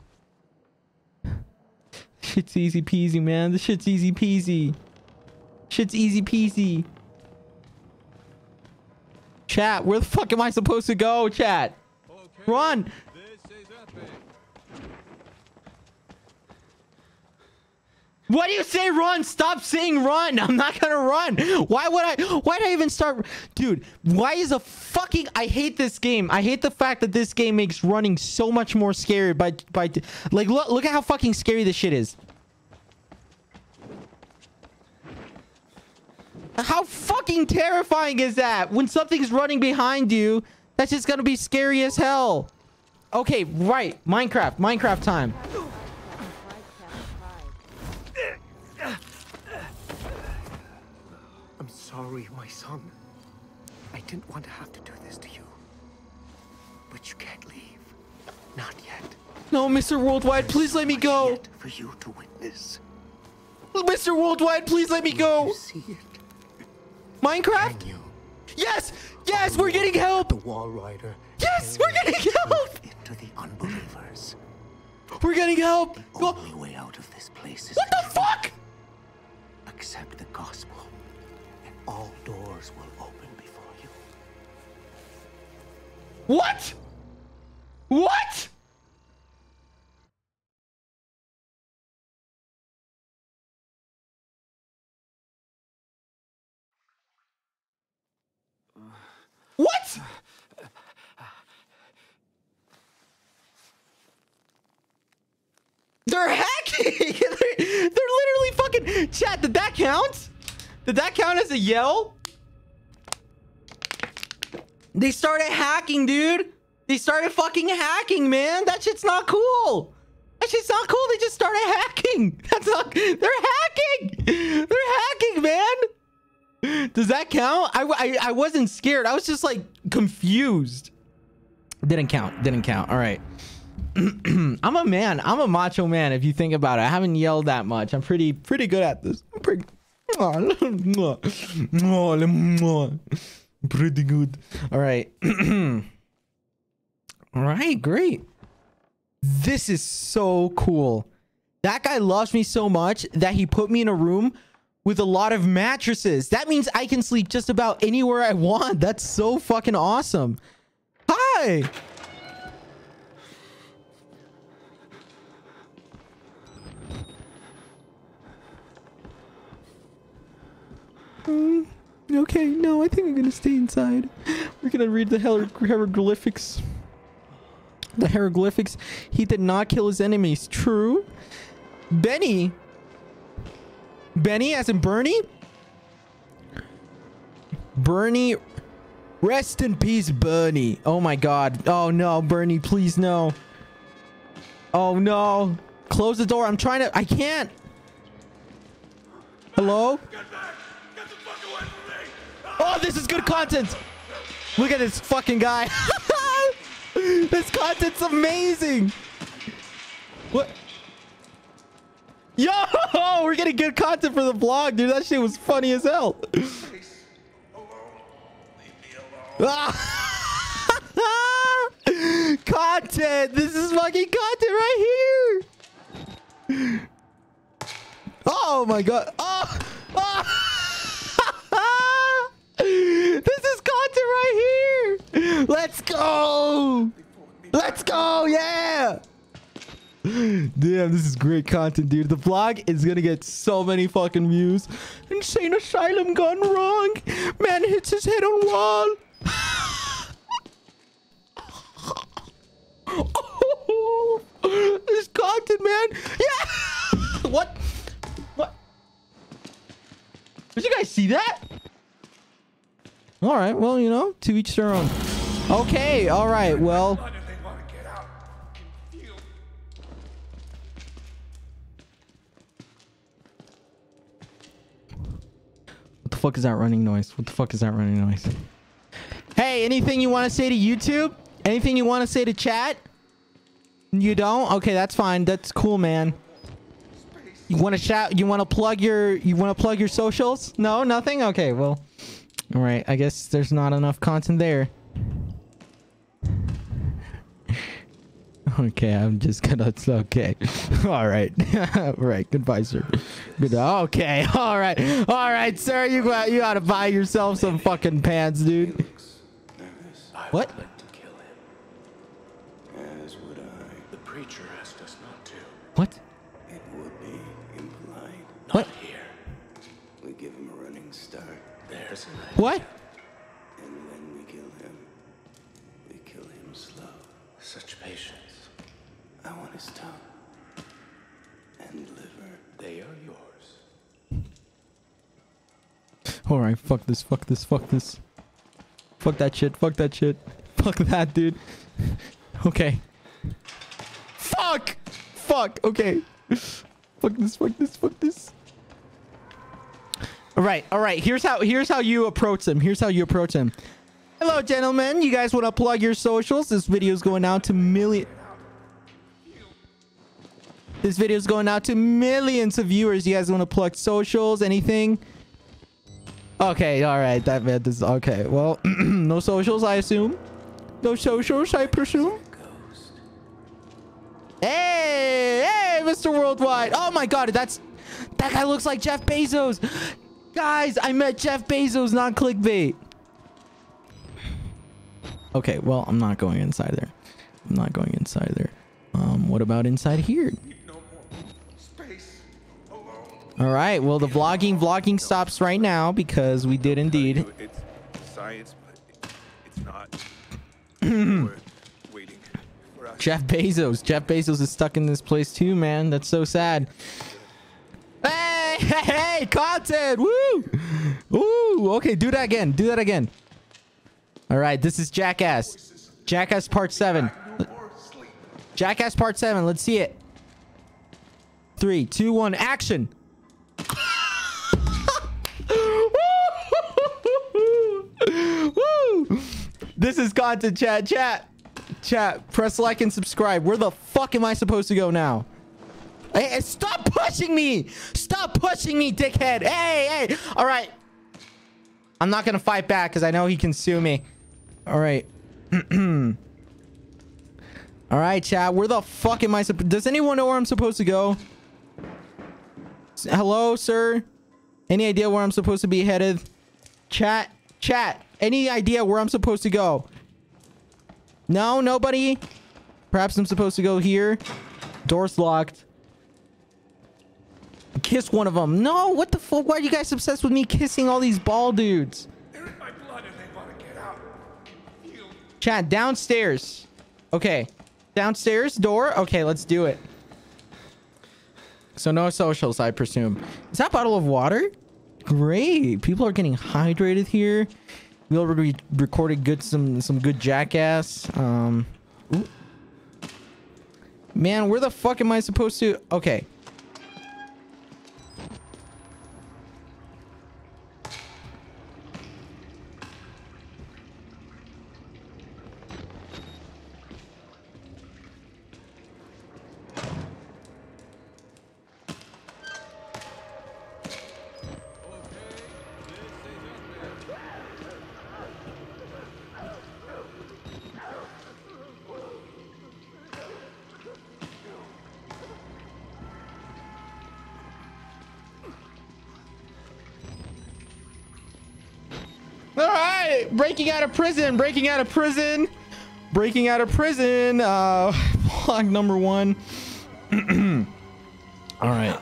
Shit's easy peasy, man. This shit's easy peasy. Shit's easy peasy. Chat, where the fuck am I supposed to go, chat? Okay, Run! this is epic. What do you say run? Stop saying run. I'm not gonna run. Why would I? Why did I even start? Dude, why is a fucking... I hate this game. I hate the fact that this game makes running so much more scary by... by like, look, look at how fucking scary this shit is. How fucking terrifying is that? When something's running behind you, that's just gonna be scary as hell. Okay, right. Minecraft. Minecraft time. I'm sorry, my son. I didn't want to have to do this to you. But you can't leave. Not yet. No, Mister Worldwide, please let me Much go. yet for you to witness. Mister Worldwide, please let me Will go. you see it? Minecraft? Can you? Yes! Yes, we're getting The help! Wall Rider. Yes, carrying we're getting the truth help! Into the unbelievers. We're getting help! The Go- only way out of this place is What to the fuck? accept the gospel, and all doors will open before you. What? What? What? They're hacking! they're, they're literally fucking... Chat, did that count? Did that count as a yell? They started hacking, dude. They started fucking hacking, man. That shit's not cool. That shit's not cool. They just started hacking. That's not... They're hacking! They're hacking, man! Does that count? I, I, I wasn't scared. I was just, like, confused. Didn't count. Didn't count. All right. I'm a man. I'm a macho man, if you think about it. I haven't yelled that much. I'm pretty pretty good at this. I'm pretty, pretty good. All right. All right, great. This is so cool. That guy loves me so much that he put me in a room with a lot of mattresses. That means I can sleep just about anywhere I want. That's so fucking awesome. Hi. Um, okay, no, I think I'm gonna stay inside. We're gonna read the hier hieroglyphics. The hieroglyphics. He did not kill his enemies. True. Benny. Benny, as in Bernie? Bernie. Rest in peace, Bernie. Oh my god. Oh no, Bernie, please no. Oh no. Close the door. I'm trying to... I can't. Hello? Oh, this is good content. Look at this fucking guy. This content's amazing. What? Yo, we're getting good content for the vlog, dude. That shit was funny as hell. Content. This is fucking content right here. Oh my god. Oh. Oh. This is content right here. Let's go. Let's go. Yeah. Damn, this is great content, dude. The vlog is gonna get so many fucking views. Insane asylum gone wrong. Man hits his head on wall. Oh, this content, man. Yeah. What? What? Did you guys see that? All right. Well, you know, to each their own. Okay. All right. Well. What the fuck is that running noise? What the fuck is that running noise? Hey, anything you want to say to YouTube? Anything you want to say to chat? You don't? Okay, that's fine. That's cool, man. You want to shout? You want to plug your? You want to plug your socials? No, nothing. Okay, well, all right. I guess there's not enough content there. Okay, I'm just gonna. It's okay. All right. All right. Goodbye, sir. Good. Okay. All right. All right, sir. You got. You gotta buy yourself some fucking pants, dude. What? I'd like to kill him. As would I. The preacher asked us not to. What? It would be impolite. Not What? here. We give him a running start. There's an idea. What? And when we kill him, we kill him slow. Such patience. I want his tongue and liver. They are yours. All right. Fuck this. Fuck this. Fuck this. Fuck that shit. Fuck that shit. Fuck that, dude. Okay. Fuck. Fuck. Okay. Fuck this. Fuck this. Fuck this. All right. All right. Here's how. Here's how you approach him. Here's how you approach him. Hello, gentlemen. You guys want to plug your socials? This video is going out to million. This video is going out to millions of viewers. You guys want to plug socials? Anything? Okay, all right. That meant this. Okay, well, no socials, I assume. No socials, I presume. Hey, hey, Mister Worldwide. Oh my God, that's that guy looks like Jeff Bezos. Guys, I met Jeff Bezos, not clickbait. Okay, well, I'm not going inside there. I'm not going inside there. Um, what about inside here? All right. Well, the vlogging vlogging stops right now because we did indeed. It's science, but it's not. We're waiting for us. Jeff Bezos. Jeff Bezos is stuck in this place too, man. That's so sad. Hey, hey, hey, content. Woo. Woo. Okay, do that again. Do that again. All right. This is Jackass. Jackass Part seven. Jackass Part seven. Let's see it. Three, two, one, action. Woo! This is content, chat. Chat. Chat. Press like and subscribe. Where the fuck am I supposed to go now? Hey, hey, stop pushing me! Stop pushing me, dickhead! Hey, hey! All right. I'm not gonna fight back because I know he can sue me. All right. All right, chat. Where the fuck am I supposed? Does anyone know where I'm supposed to go? Hello, sir. Any idea where I'm supposed to be headed? Chat, chat. Any idea where I'm supposed to go? No, nobody. Perhaps I'm supposed to go here. Door's locked. Kiss one of them. No, what the fuck? Why are you guys obsessed with me kissing all these ball dudes? They're in my blood and they want to get out. You. Chat, downstairs. Okay. Downstairs door. Okay, let's do it. So no socials, I presume. Is that a bottle of water? Great. People are getting hydrated here. We already recorded good some some good Jackass. Um, ooh. Man, where the fuck am I supposed to? Okay. All right, breaking out of prison, breaking out of prison, breaking out of prison. Uh, vlog number one. All right.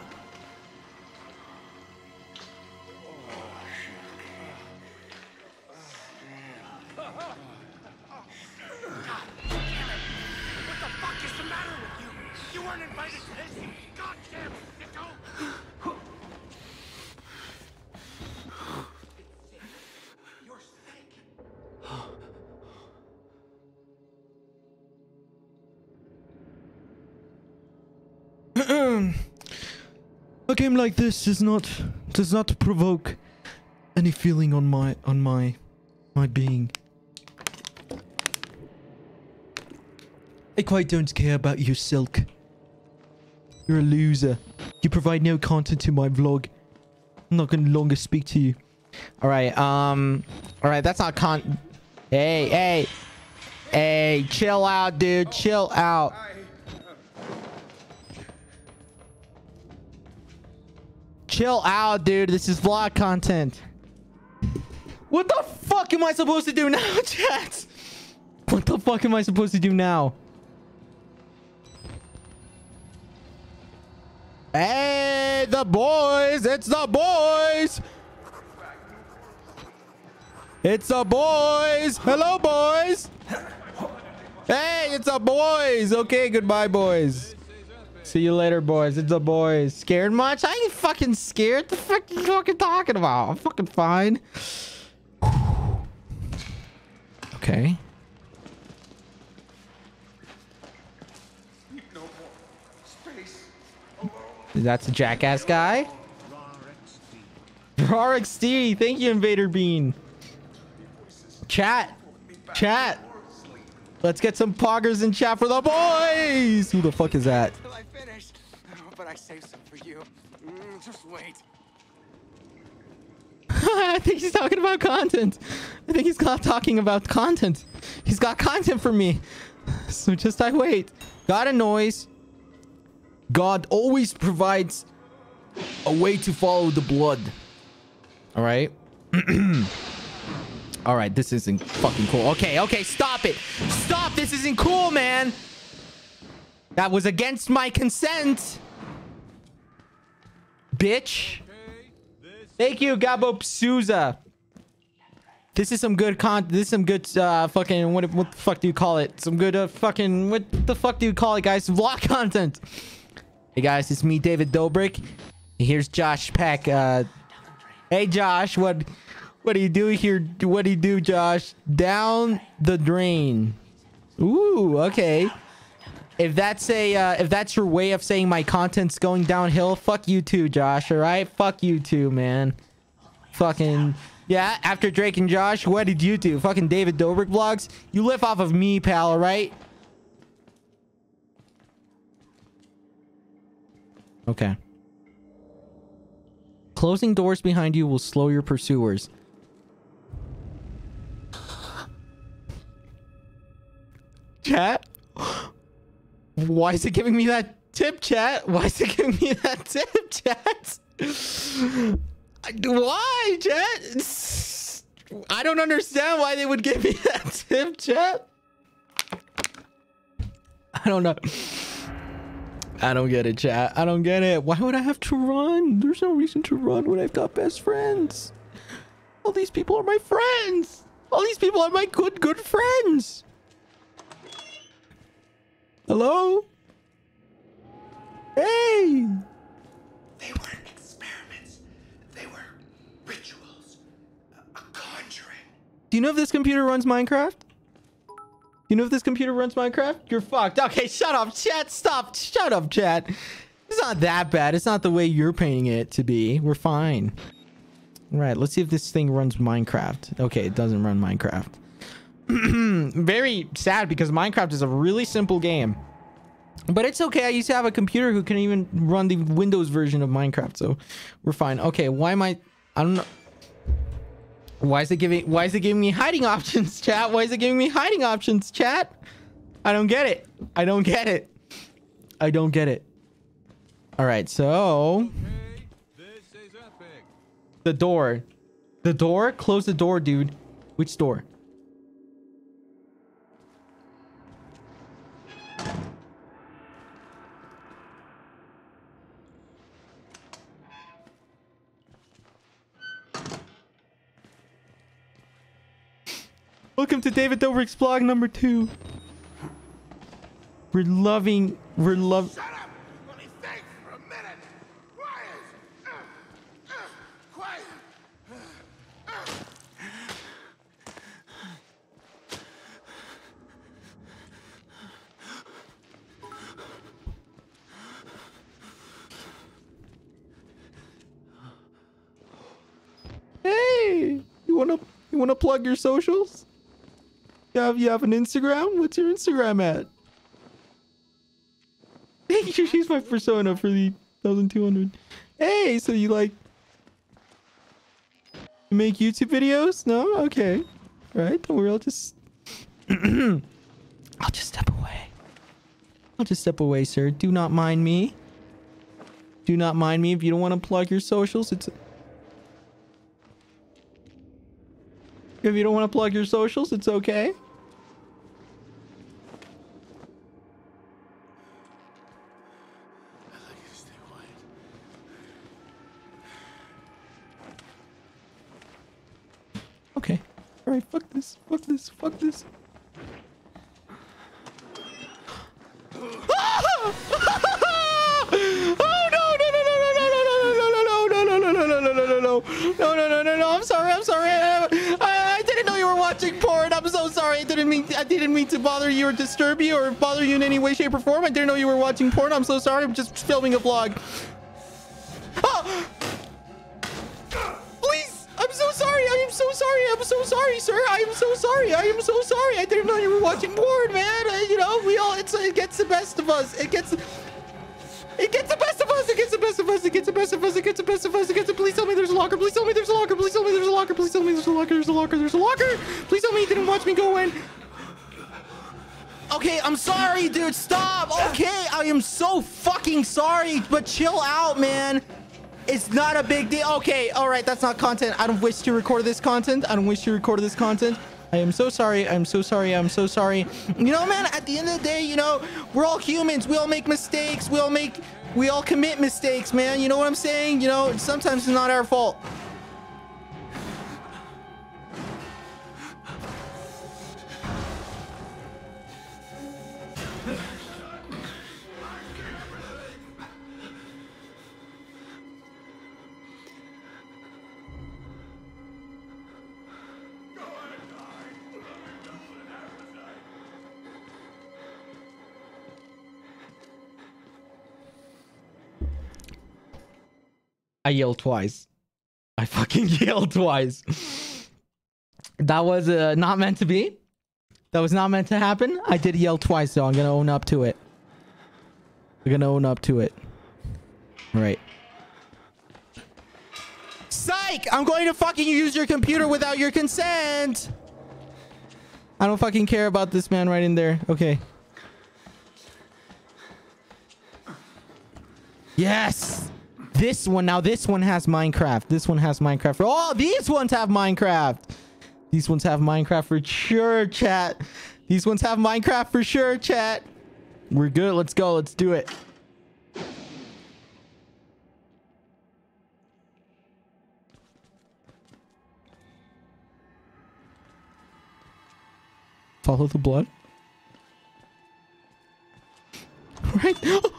What the fuck is the matter with you? You weren't invited to this, you goddamn sicko! You're sick. A game like this does not does not provoke any feeling on my on my my being. I quite don't care about you, Silk. You're a loser. You provide no content to my vlog. I'm not gonna longer speak to you. Alright, um alright, that's not con Hey, hey. Hey, chill out, dude. Chill out. I Chill out, dude. This is vlog content. What the fuck am I supposed to do now, chat? What the fuck am I supposed to do now? Hey, the boys. It's the boys. It's the boys. Hello, boys. Hey, it's the boys. Okay, goodbye, boys. See you later, boys. It's the boys. Scared much? I ain't fucking scared. The fuck you fucking talking about? I'm fucking fine. Okay. That's a jackass guy. R X D. Thank you, Invader Bean. Chat. Chat. Let's get some poggers in chat for the boys. Who the fuck is that? Till I finished. Oh, but I saved some for you. Mm, just wait. I think he's talking about content. I think he's not talking about content. He's got content for me. So just I wait. God a noise. God always provides a way to follow the blood. All right. All right. This isn't fucking cool. Okay. Okay. Stop it. Stop. This isn't cool, man. That was against my consent. Bitch. Thank you, Gabo Souza. This is some good con. This is some good uh, fucking. What, what the fuck do you call it? Some good uh, fucking. What the fuck do you call it, guys? Vlog content. Hey guys, it's me, David Dobrik. Here's Josh Peck. Uh, hey Josh, what what do you do here? What do you do, Josh? Down the drain. Ooh, okay. If that's a uh, if that's your way of saying my content's going downhill, fuck you too, Josh. All right, fuck you too, man. Fucking yeah. After Drake and Josh, what did you do? Fucking David Dobrik vlogs. You live off of me, pal. All right. Okay. Closing doors behind you will slow your pursuers. Chat? Why is it giving me that tip, chat? Why is it giving me that tip, chat? Why, chat? I don't understand why they would give me that tip, chat. I don't know. I don't get it, chat. I don't get it. Why would I have to run? There's no reason to run when I've got best friends. All these people are my friends. All these people are my good, good friends. Hello? Hey! They weren't experiments. They were rituals. A, a conjuring. Do you know if this computer runs Minecraft? You know if this computer runs Minecraft? You're fucked. Okay, shut up, chat. Stop. Shut up, chat. It's not that bad. It's not the way you're painting it to be. We're fine. All right, let's see if this thing runs Minecraft. Okay, it doesn't run Minecraft. Very sad because Minecraft is a really simple game. But it's okay. I used to have a computer who can even run the Windows version of Minecraft, so we're fine. Okay, why am I... I don't know. Why is it giving why is it giving me hiding options, chat? Why is it giving me hiding options, chat? I don't get it. I don't get it. I don't get it. All right, so Okay, this is epic. the door. The door? Close the door, dude. Which door? Welcome to David Dobrik's vlog number two. We're loving, we're love. Shut up! Let me think for a minute. Quiet! Uh, uh, quiet! Uh, uh. Hey, you wanna, you wanna plug your socials? You have, you have an Instagram? What's your Instagram at? Thank you. She's my persona for the one thousand two hundred. Hey, so you like you make YouTube videos? No? Okay. All right. Don't worry. I'll just I'll just step away. I'll just step away, sir. Do not mind me. Do not mind me if you don't want to plug your socials. It's if you don't want to plug your socials, it's okay. Okay. All right. Fuck this. Fuck this. Fuck this. No, no, no, no, no! I'm sorry. I'm sorry. I, I, I didn't know you were watching porn. I'm so sorry. I didn't mean. I didn't mean to bother you or disturb you or bother you in any way, shape, or form. I didn't know you were watching porn. I'm so sorry. I'm just filming a vlog. Oh! Please! I'm so sorry. I am so sorry. I'm so sorry, sir. I am so sorry. I am so sorry. I didn't know you were watching porn, man. Uh, you know, we all. It's it gets the best of us. It gets. It gets the best of us. It gets the best of us. It gets the best of us. It gets the best of us. It gets the. Please tell me there's a locker. Please tell me there's a locker. Please tell me there's a locker. Please tell me there's a locker. There's a locker. There's a locker. Please tell me you didn't watch me go in. Okay, I'm sorry, dude. Stop. Okay, I am so fucking sorry, but chill out, man. It's not a big deal. Okay, all right. That's not content. I don't wish to record this content. I don't wish to record this content. I am so sorry. I'm so sorry. I'm so sorry. You know, man, at the end of the day, you know, we're all humans. We all make mistakes. We all make, we all commit mistakes, man. You know what I'm saying? You know, sometimes it's not our fault. I yelled twice. I fucking yelled twice. That was uh, not meant to be. That was not meant to happen. I did yell twice, so I'm gonna own up to it. I'm gonna own up to it. All right. Psych! I'm going to fucking use your computer without your consent. I don't fucking care about this man right in there. Okay. Yes! This one, now this one has Minecraft. This one has Minecraft. Oh, these ones have Minecraft. These ones have Minecraft for sure, chat. These ones have Minecraft for sure, chat. We're good. Let's go. Let's do it. Follow the blood. Right.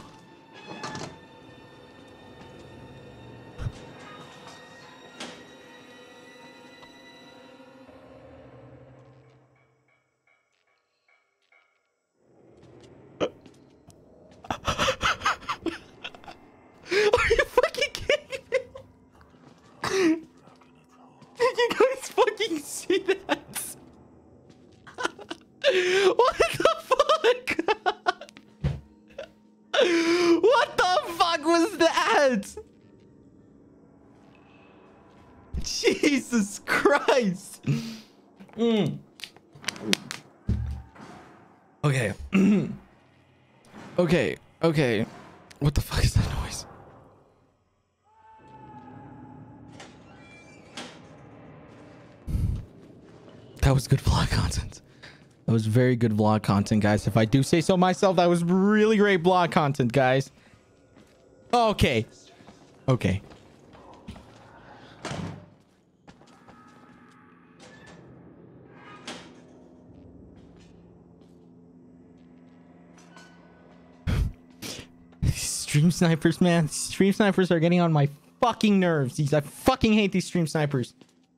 Are you fucking kidding me? Did you guys fucking see that? What the fuck? What the fuck was that? Jesus Christ. Mm. Okay. Okay. Okay. What the fuck is that noise? That was good vlog content. That was very good vlog content, guys. If I do say so myself, that was really great vlog content, guys. Okay. Okay. Stream snipers, man. Stream snipers are getting on my fucking nerves. These, I fucking hate these stream snipers.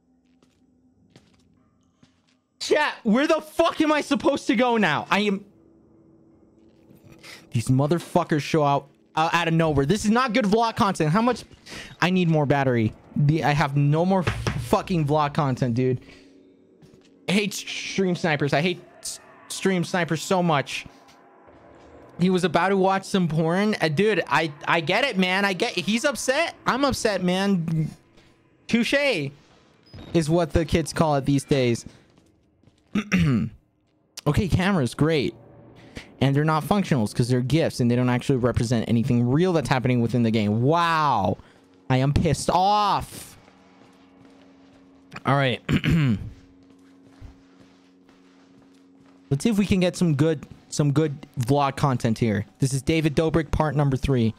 Chat, where the fuck am I supposed to go now? I am... These motherfuckers show out uh, out of nowhere. This is not good vlog content. How much... I need more battery. The, I have no more fucking vlog content, dude. I hate stream snipers. I hate stream snipers so much. He was about to watch some porn. Uh, dude, I, I get it, man. I get it. He's upset. I'm upset, man. Touché is what the kids call it these days. Okay, cameras, great. and they're not functionals because they're gifts and they don't actually represent anything real that's happening within the game. Wow, I am pissed off. All right. Let's see if we can get some good some good vlog content here. This is David Dobrik, part number three.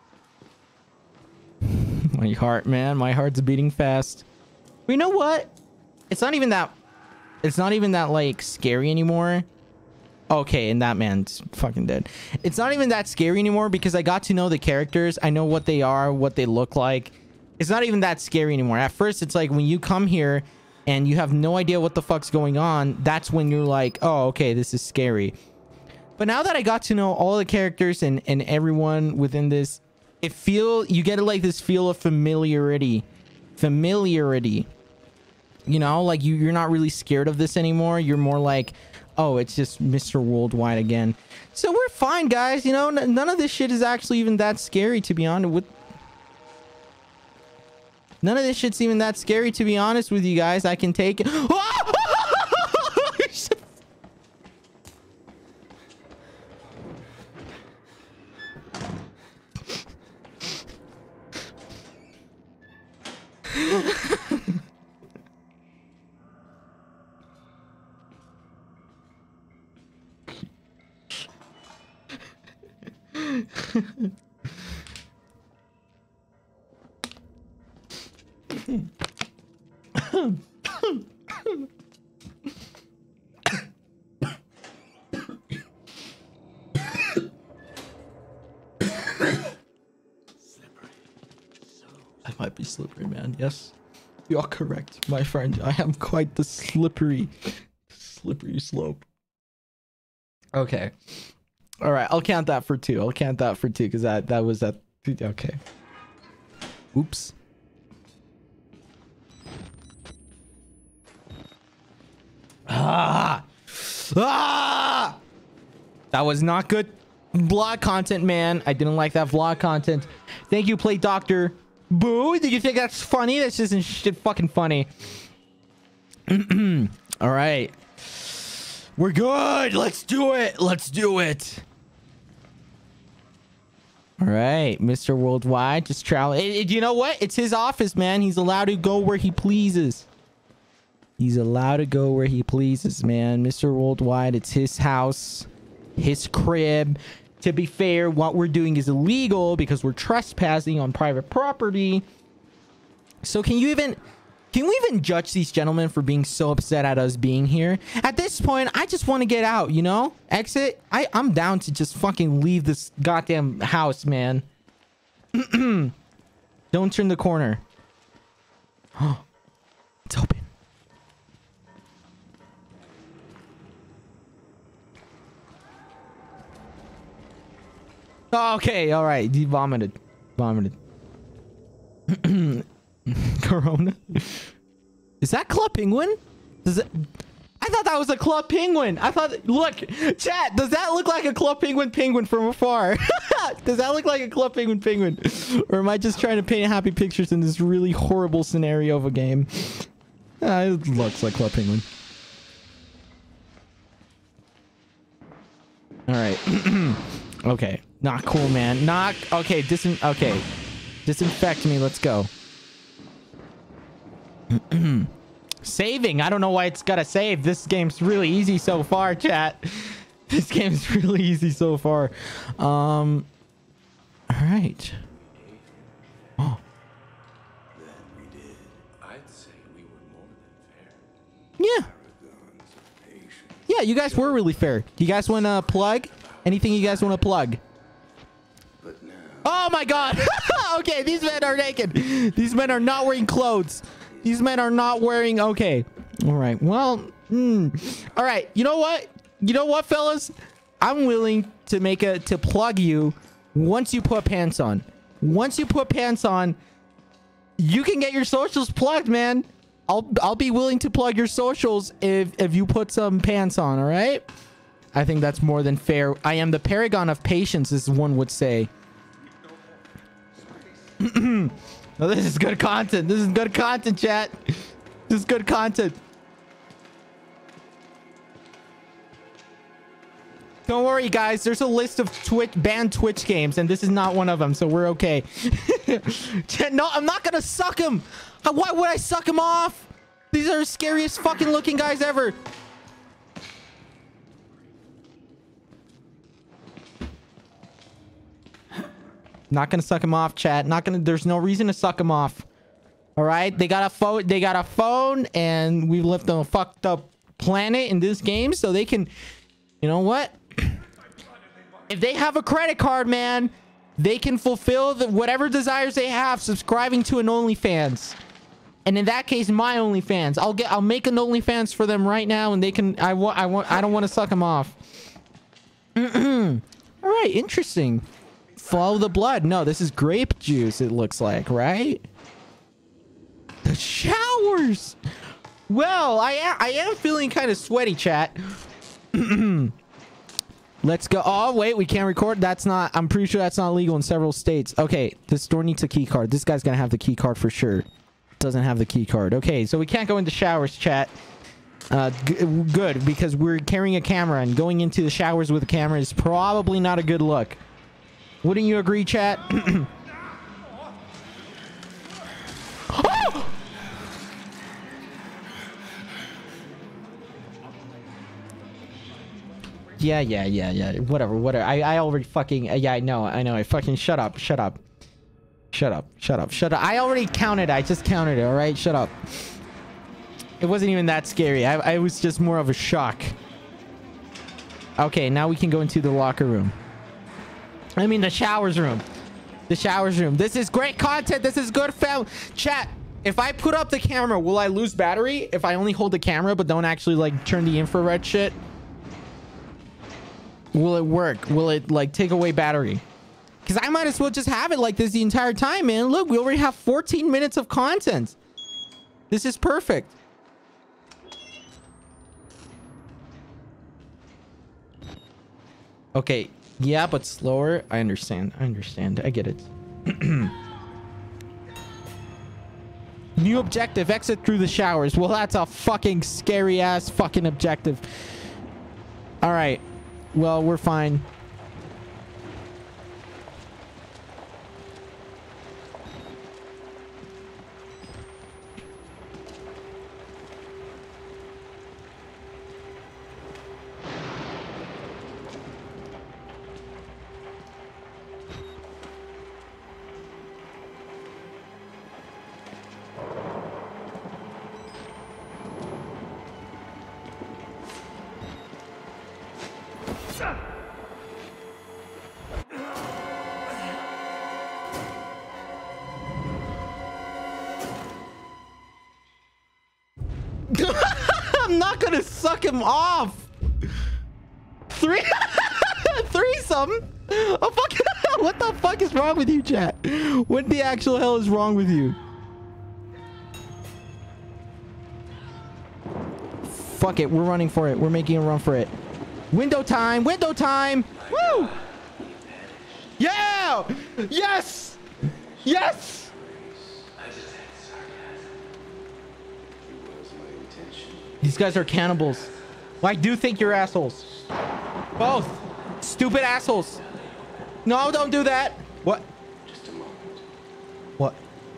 My heart, man, my heart's beating fast. But you know what? It's not even that it's not even that like scary anymore. Okay, and that man's fucking dead. It's not even that scary anymore because I got to know the characters. I know what they are, what they look like. It's not even that scary anymore. At first, it's like when you come here and you have no idea what the fuck's going on, that's when you're like, oh, okay, this is scary. But now that I got to know all the characters and, and everyone within this, it feel you get like this feel of familiarity. Familiarity. You know, like you, you're not really scared of this anymore. You're more like, oh, it's just Mister Worldwide again. So we're fine, guys. You know, n none of this shit is actually even that scary, to be honest with. None of this shit's even that scary, to be honest with you guys. I can take it. I might be slippery, man. Yes, you're correct, my friend. I am quite the slippery, slippery slope. Okay. All right. I'll count that for two. I'll count that for two because that that was that. Okay. Oops. Ah! Ah! That was not good vlog content, man. I didn't like that vlog content. Thank you, Play Doctor Boo. Did you think that's funny? This isn't shit fucking funny. All right. We're good. Let's do it. Let's do it. All right, Mister Worldwide, just travel. It, it, you know what? It's his office, man. He's allowed to go where he pleases. He's allowed to go where he pleases, man. Mister Worldwide, it's his house, his crib. To be fair, what we're doing is illegal because we're trespassing on private property. So can you even... Can we even judge these gentlemen for being so upset at us being here? At this point, I just want to get out, you know? Exit. I, I'm down to just fucking leave this goddamn house, man. Don't turn the corner. Oh, it's open. Oh, okay, all right. He vomited. Vomited. Corona. Is that Club Penguin? Does it? I thought that was a Club Penguin. I thought. Look, chat. Does that look like a Club Penguin penguin from afar? Does that look like a Club Penguin penguin? Or am I just trying to paint happy pictures in this really horrible scenario of a game? Uh, it looks like Club Penguin. All right. Okay. Not cool, man. Not okay. Disin. Okay. Disinfect me. Let's go. Saving. I don't know why it's gotta save. This game's really easy so far, chat. This game's really easy so far. Um. All right. Oh. Yeah. Yeah, you guys were really fair. You guys want to plug? Anything you guys want to plug? Oh my god. Okay, these men are naked. These men are not wearing clothes. These men are not wearing... Okay. All right. Well, mm. All right. You know what? You know what, fellas? I'm willing to make a... To plug you once you put pants on. Once you put pants on, you can get your socials plugged, man. I'll, I'll be willing to plug your socials if, if you put some pants on, all right? I think that's more than fair. I am the paragon of patience, as one would say. Oh, this is good content. This is good content, chat. This is good content. Don't worry, guys. There's a list of Twitch banned Twitch games, and this is not one of them, so we're okay. No, I'm not gonna suck him. Why would I suck him off? These are the scariest fucking looking guys ever. Not gonna suck him off, chat. Not gonna. There's no reason to suck him off. All right, they got a phone. They got a phone, and we left on a fucked up planet in this game, so they can. You know what? If they have a credit card, man, they can fulfill the, whatever desires they have, subscribing to an OnlyFans. And in that case, my OnlyFans. I'll get. I'll make an OnlyFans for them right now, and they can. I want. I want. I don't want to suck them off. All right, interesting. Follow the blood. No, this is grape juice. It looks like, right? The showers. Well, I am. I am feeling kind of sweaty, chat. Let's go. Oh, wait, we can't record. That's not, I'm pretty sure that's not legal in several states. Okay, this store needs a key card. This guy's gonna have the key card for sure. Doesn't have the key card. Okay, so we can't go into showers, chat. Uh, good, because we're carrying a camera, and going into the showers with a camera is probably not a good look. Wouldn't you agree, chat? Oh! Yeah, yeah, yeah, yeah. Whatever, whatever. I, I already fucking... Uh, yeah, I know, I know. I fucking... Shut up, shut up. Shut up, shut up, shut up. I already counted. I just counted it, alright? Shut up. It wasn't even that scary. I, I was just more of a shock. Okay, now we can go into the locker room. I mean, the showers room. The showers room. This is great content. This is good, fam. Chat, if I put up the camera, will I lose battery? If I only hold the camera but don't actually, like, turn the infrared shit? Will it work? Will it, like, take away battery? Because I might as well just have it like this the entire time, man. Look, we already have fourteen minutes of content. This is perfect. Okay. Yeah, but slower. I understand. I understand. I get it. New objective. Exit through the showers. Well, that's a fucking scary ass fucking objective. All right. Well, we're fine. I'm not gonna suck him off. Three, threesome. Oh fuck! What the fuck is wrong with you, chat? What the actual hell is wrong with you? Fuck it, we're running for it. We're making a run for it. Window time. Window time. Woo! Yeah! Yes! Yes! These guys are cannibals. Well, I do think you're assholes. Both. Stupid assholes. No, don't do that. What? Just a moment. What?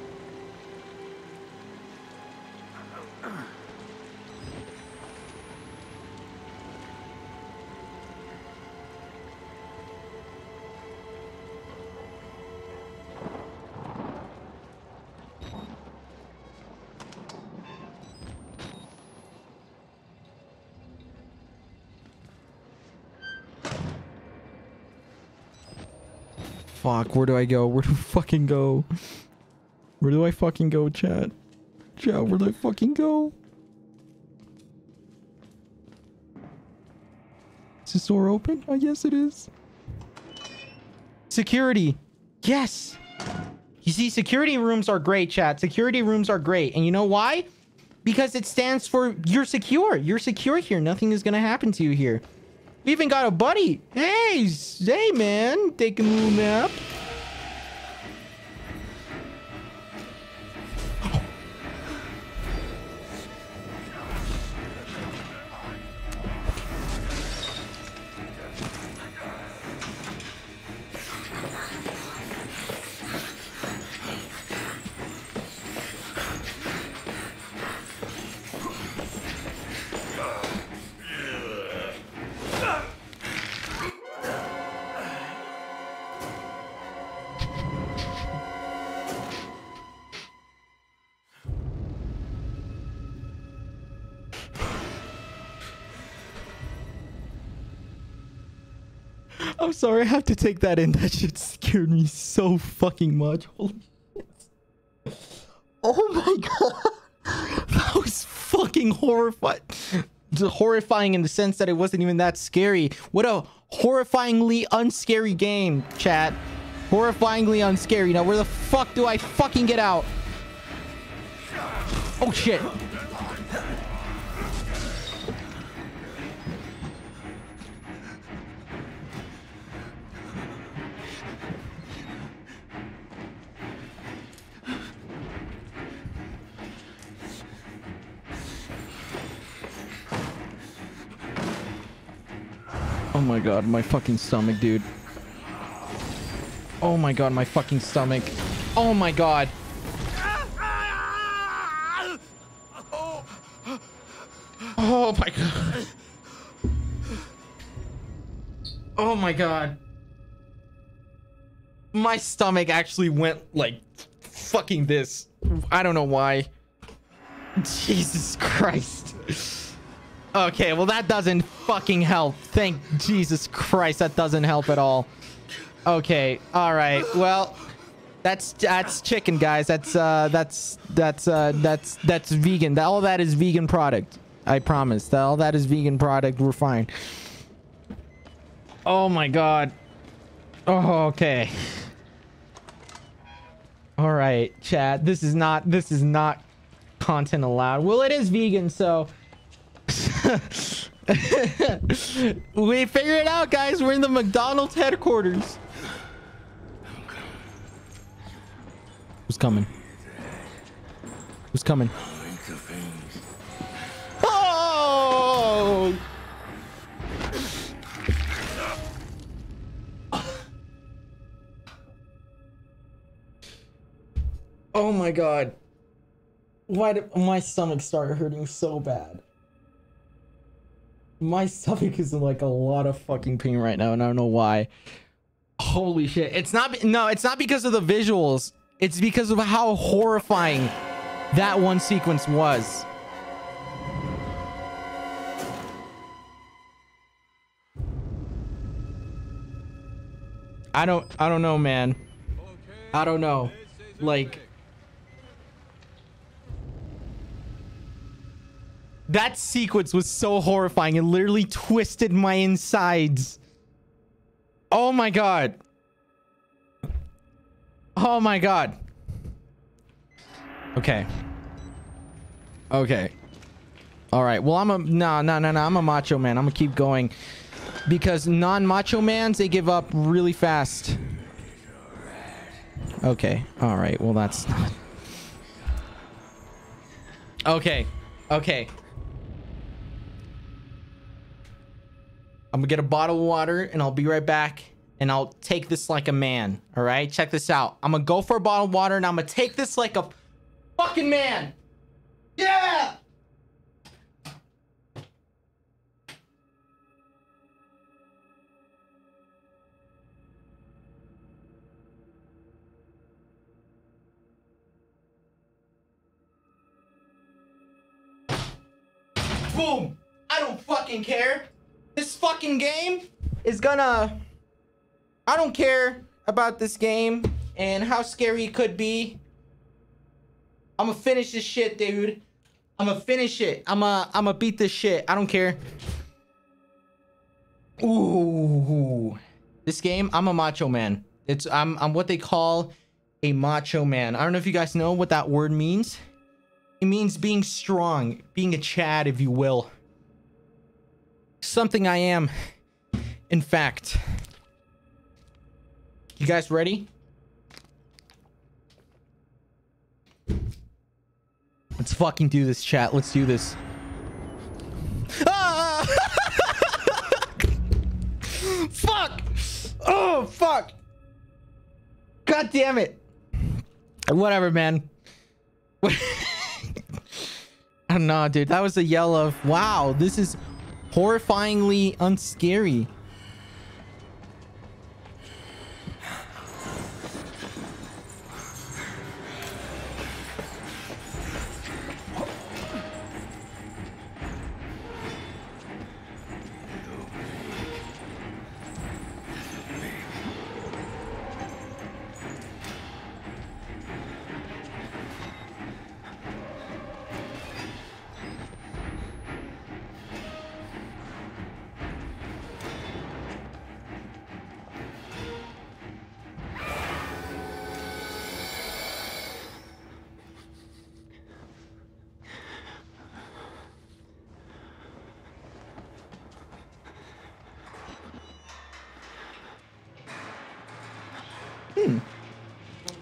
Fuck, where do I go? Where do I fucking go? Where do I fucking go, chat? Chat, where do I fucking go? Is this door open? Oh, yes, it is. Security. Yes. You see, security rooms are great, chat. Security rooms are great. And you know why? Because it stands for you're secure. You're secure here. Nothing is going to happen to you here. We even got a buddy. Hey, hey, man. Take a little nap. I'm sorry, I have to take that in. That shit scared me so fucking much. Holy shit. Oh my god. That was fucking horrifying. Horrifying in the sense that it wasn't even that scary. What a horrifyingly unscary game, chat. Horrifyingly unscary. Now, where the fuck do I fucking get out? Oh, shit. Oh my god, my fucking stomach, dude. Oh my god, my fucking stomach. Oh my god. Oh my god. Oh my god. My stomach actually went like fucking this. I don't know why. Jesus Christ. Okay, well that doesn't fucking help. Thank Jesus Christ, that doesn't help at all. Okay, all right. Well, that's that's chicken, guys. That's uh that's that's uh that's that's vegan. That, all that is vegan product. I promise. That all that is vegan product. We're fine. Oh my god. Oh, okay. All right, chat. This is not this is not content allowed. Well, it is vegan, so we figured it out, guys. We're in the McDonald's headquarters. Who's coming? Who's coming? Oh! Oh my god. Why did my stomach start hurting so bad? My stomach is in like a lot of fucking pain right now, and I don't know why. Holy shit. It's not, no, it's not because of the visuals. It's because of how horrifying that one sequence was. I don't, I don't know, man. I don't know. Like, that sequence was so horrifying. It literally twisted my insides. Oh my god. Oh my god. Okay. Okay. All right. Well, I'm a no, no, no, no. I'm a macho man. I'm gonna keep going because non-macho mans, they give up really fast. Okay. All right. Well, that's not. Okay. Okay. I'm gonna get a bottle of water and I'll be right back. And I'll take this like a man. All right, check this out. I'm gonna go for a bottle of water and I'm gonna take this like a fucking man. Yeah. Boom. I don't fucking care. This fucking game is gonna... I don't care about this game and how scary it could be. I'm gonna finish this shit, dude. I'm gonna finish it. I'm gonna I'm gonna beat this shit. I don't care. Ooh. This game, I'm a macho man. It's I'm I'm what they call a macho man. I don't know if you guys know what that word means. It means being strong, being a Chad, if you will. Something I am, in fact. You guys ready? Let's fucking do this, chat. Let's do this. Ah! Fuck! Oh, fuck! God damn it! Whatever, man. I don't know, dude. That was a yell of, wow, this is horrifyingly unscary.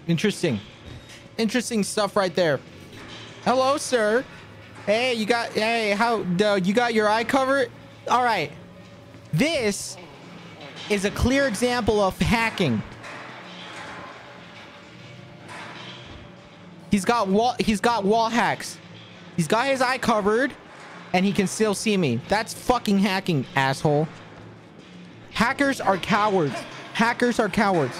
Interesting. Interesting stuff right there. Hello, sir. Hey, you got, hey, how, uh, you got your eye covered? All right. This is a clear example of hacking. He's got wall, he's got wall hacks. He's got his eye covered and he can still see me. That's fucking hacking, asshole. Hackers are cowards. Hackers are cowards.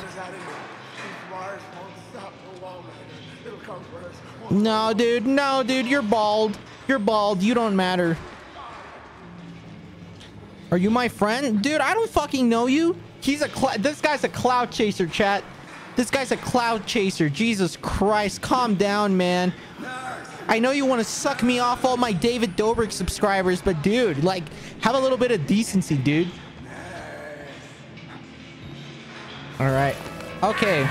No, dude. No, dude. You're bald. You're bald. You don't matter. Are you my friend? Dude, I don't fucking know you. He's a cl- this guy's a cloud chaser, chat. This guy's a cloud chaser. Jesus Christ. Calm down, man. I know you want to suck me off all my David Dobrik subscribers, but dude, like, have a little bit of decency, dude. All right. Okay.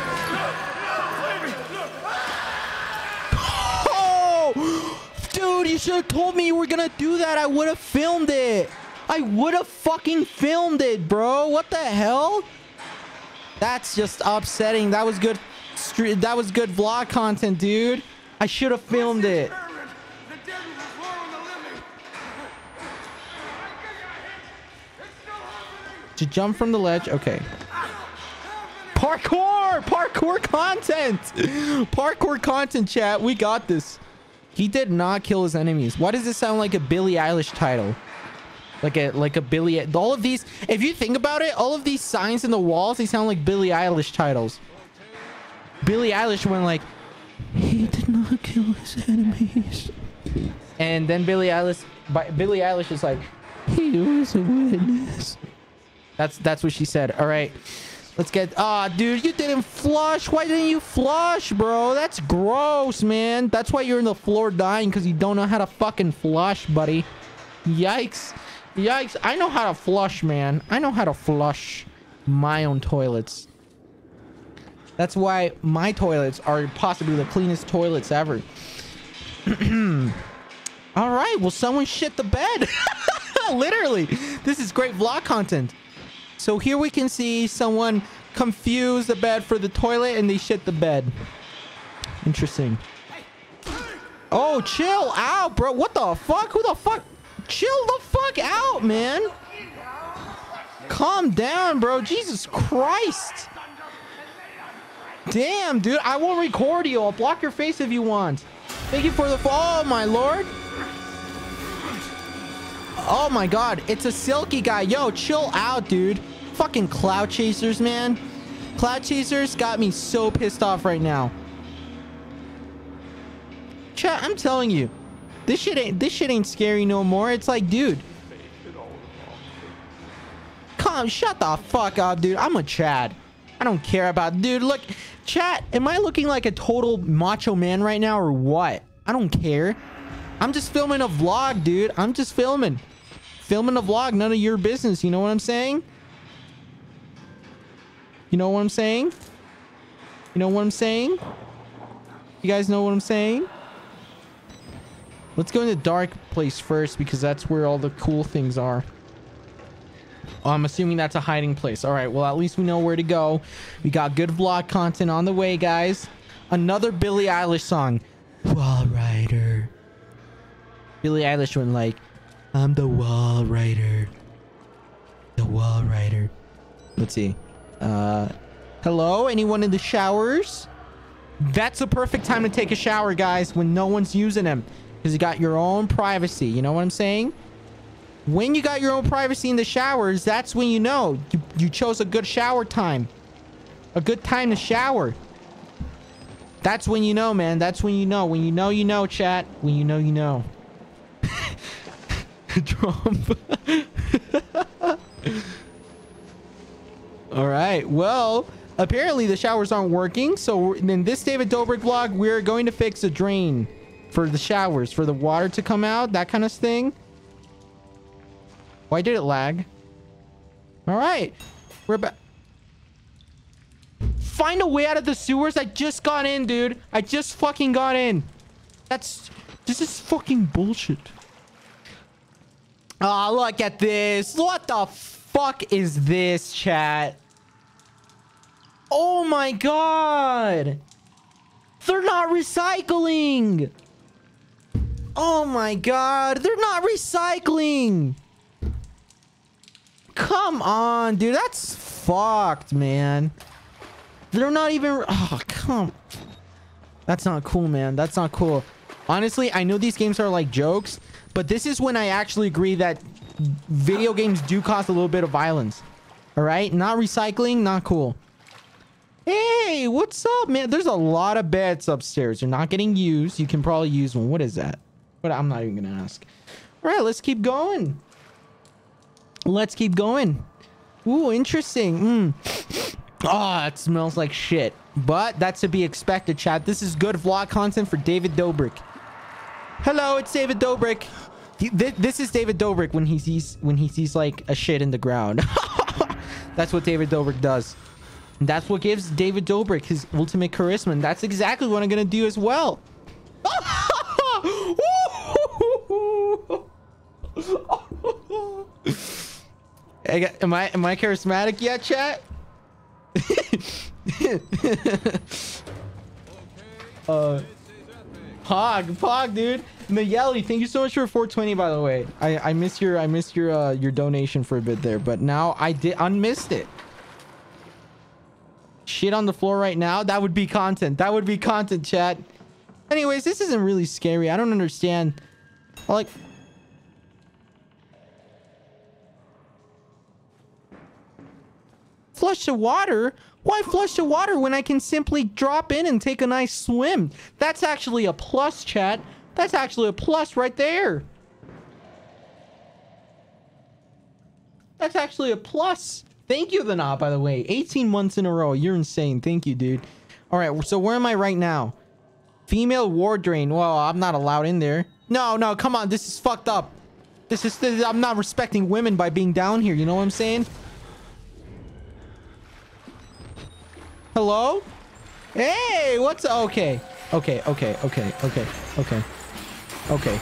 Oh! Dude, you should have told me you were going to do that. I would have filmed it. I would have fucking filmed it, bro. What the hell? That's just upsetting. That was good. That was good vlog content, dude. I should have filmed it. To jump from the ledge. Okay. Parkour! Parkour content! Parkour content, chat. We got this. He did not kill his enemies. Why does this sound like a Billie Eilish title? Like a like a Billie... All of these... If you think about it, all of these signs in the walls, they sound like Billie Eilish titles. Billie Eilish went like... He did not kill his enemies. And then Billie Eilish... Billie Eilish is like... He was a witness. That's, that's what she said. All right. Let's get... Ah, oh, dude, you didn't flush. Why didn't you flush, bro? That's gross, man. That's why you're in the floor dying, because you don't know how to fucking flush, buddy. Yikes. Yikes. I know how to flush, man. I know how to flush my own toilets. That's why my toilets are possibly the cleanest toilets ever. All right. Well, someone shit the bed. Literally. This is great vlog content. So here we can see someone confuse the bed for the toilet and they shit the bed. Interesting. Oh, chill out, bro. What the fuck? Who the fuck? Chill the fuck out, man. Calm down, bro. Jesus Christ. Damn, dude. I won't record you. I'll block your face if you want. Thank you for the... Oh, my lord. Oh, my God. It's a silky guy. Yo, chill out, dude. Fucking cloud chasers, man. Cloud chasers got me so pissed off right now. Chat, I'm telling you. This shit ain't this shit ain't scary no more. It's like, dude. Come, shut the fuck up, dude. I'm a Chad. I don't care about... Dude, look. Chat, am I looking like a total macho man right now or what? I don't care. I'm just filming a vlog, dude. I'm just filming. Filming a vlog. None of your business. You know what I'm saying? You know what I'm saying? You know what I'm saying? You guys know what I'm saying? Let's go in the dark place first because that's where all the cool things are. Oh, I'm assuming that's a hiding place. All right, well, at least we know where to go. We got good vlog content on the way, guys. Another Billie Eilish song. Wall Rider. Billie Eilish went like, I'm the Wall Rider. The Wall Rider. Let's see. Uh, hello? Anyone in the showers? That's the perfect time to take a shower, guys, when no one's using them. Because you got your own privacy. You know what I'm saying? When you got your own privacy in the showers, that's when you know you, you chose a good shower time. A good time to shower. That's when you know, man. That's when you know. When you know, you know, chat. When you know, you know. Trump. All right. Well, apparently the showers aren't working. So in this David Dobrik vlog, we're going to fix a drain for the showers, for the water to come out, that kind of thing. Why did it lag? All right. We're back. Find a way out of the sewers. I just got in, dude. I just fucking got in. That's... This is fucking bullshit. Oh, look at this. What the fuck is this, chat? Oh my god. They're not recycling. Oh my god. They're not recycling. Come on, dude. That's fucked, man. They're not even... Oh, come... That's not cool, man. That's not cool. Honestly, I know these games are like jokes, but this is when I actually agree that video games do cause a little bit of violence. All right? Not recycling, not cool. Hey, what's up, man? There's a lot of beds upstairs. They're not getting used. You can probably use one. What is that? But I'm not even going to ask. All right, let's keep going. Let's keep going. Ooh, interesting. Mm. Oh, it smells like shit. But that's to be expected, chat. This is good vlog content for David Dobrik. Hello, it's David Dobrik. He, th this is David Dobrik when he sees when he sees like a shit in the ground. That's what David Dobrik does. And that's what gives David Dobrik his ultimate charisma. And that's exactly what I'm gonna do as well. I got, am I am I charismatic yet, chat? uh Pog, Pog, dude. Nayeli, thank you so much for four twenty, by the way. I I missed your I missed your uh your donation for a bit there, but now I did unmissed it. Shit on the floor right now. That would be content. That would be content, chat. Anyways, this isn't really scary. I don't understand. I like flush the water? Why flush the water when I can simply drop in and take a nice swim? That's actually a plus, chat. That's actually a plus right there. That's actually a plus. Thank you, the knot, by the way. eighteen months in a row. You're insane. Thank you, dude. All right, so where am I right now? Female ward drain. Well, I'm not allowed in there. No, no, come on. This is fucked up. This is... This, I'm not respecting women by being down here. You know what I'm saying? Hello? Hey, what's... Okay. Okay, okay, okay, okay, okay. Okay.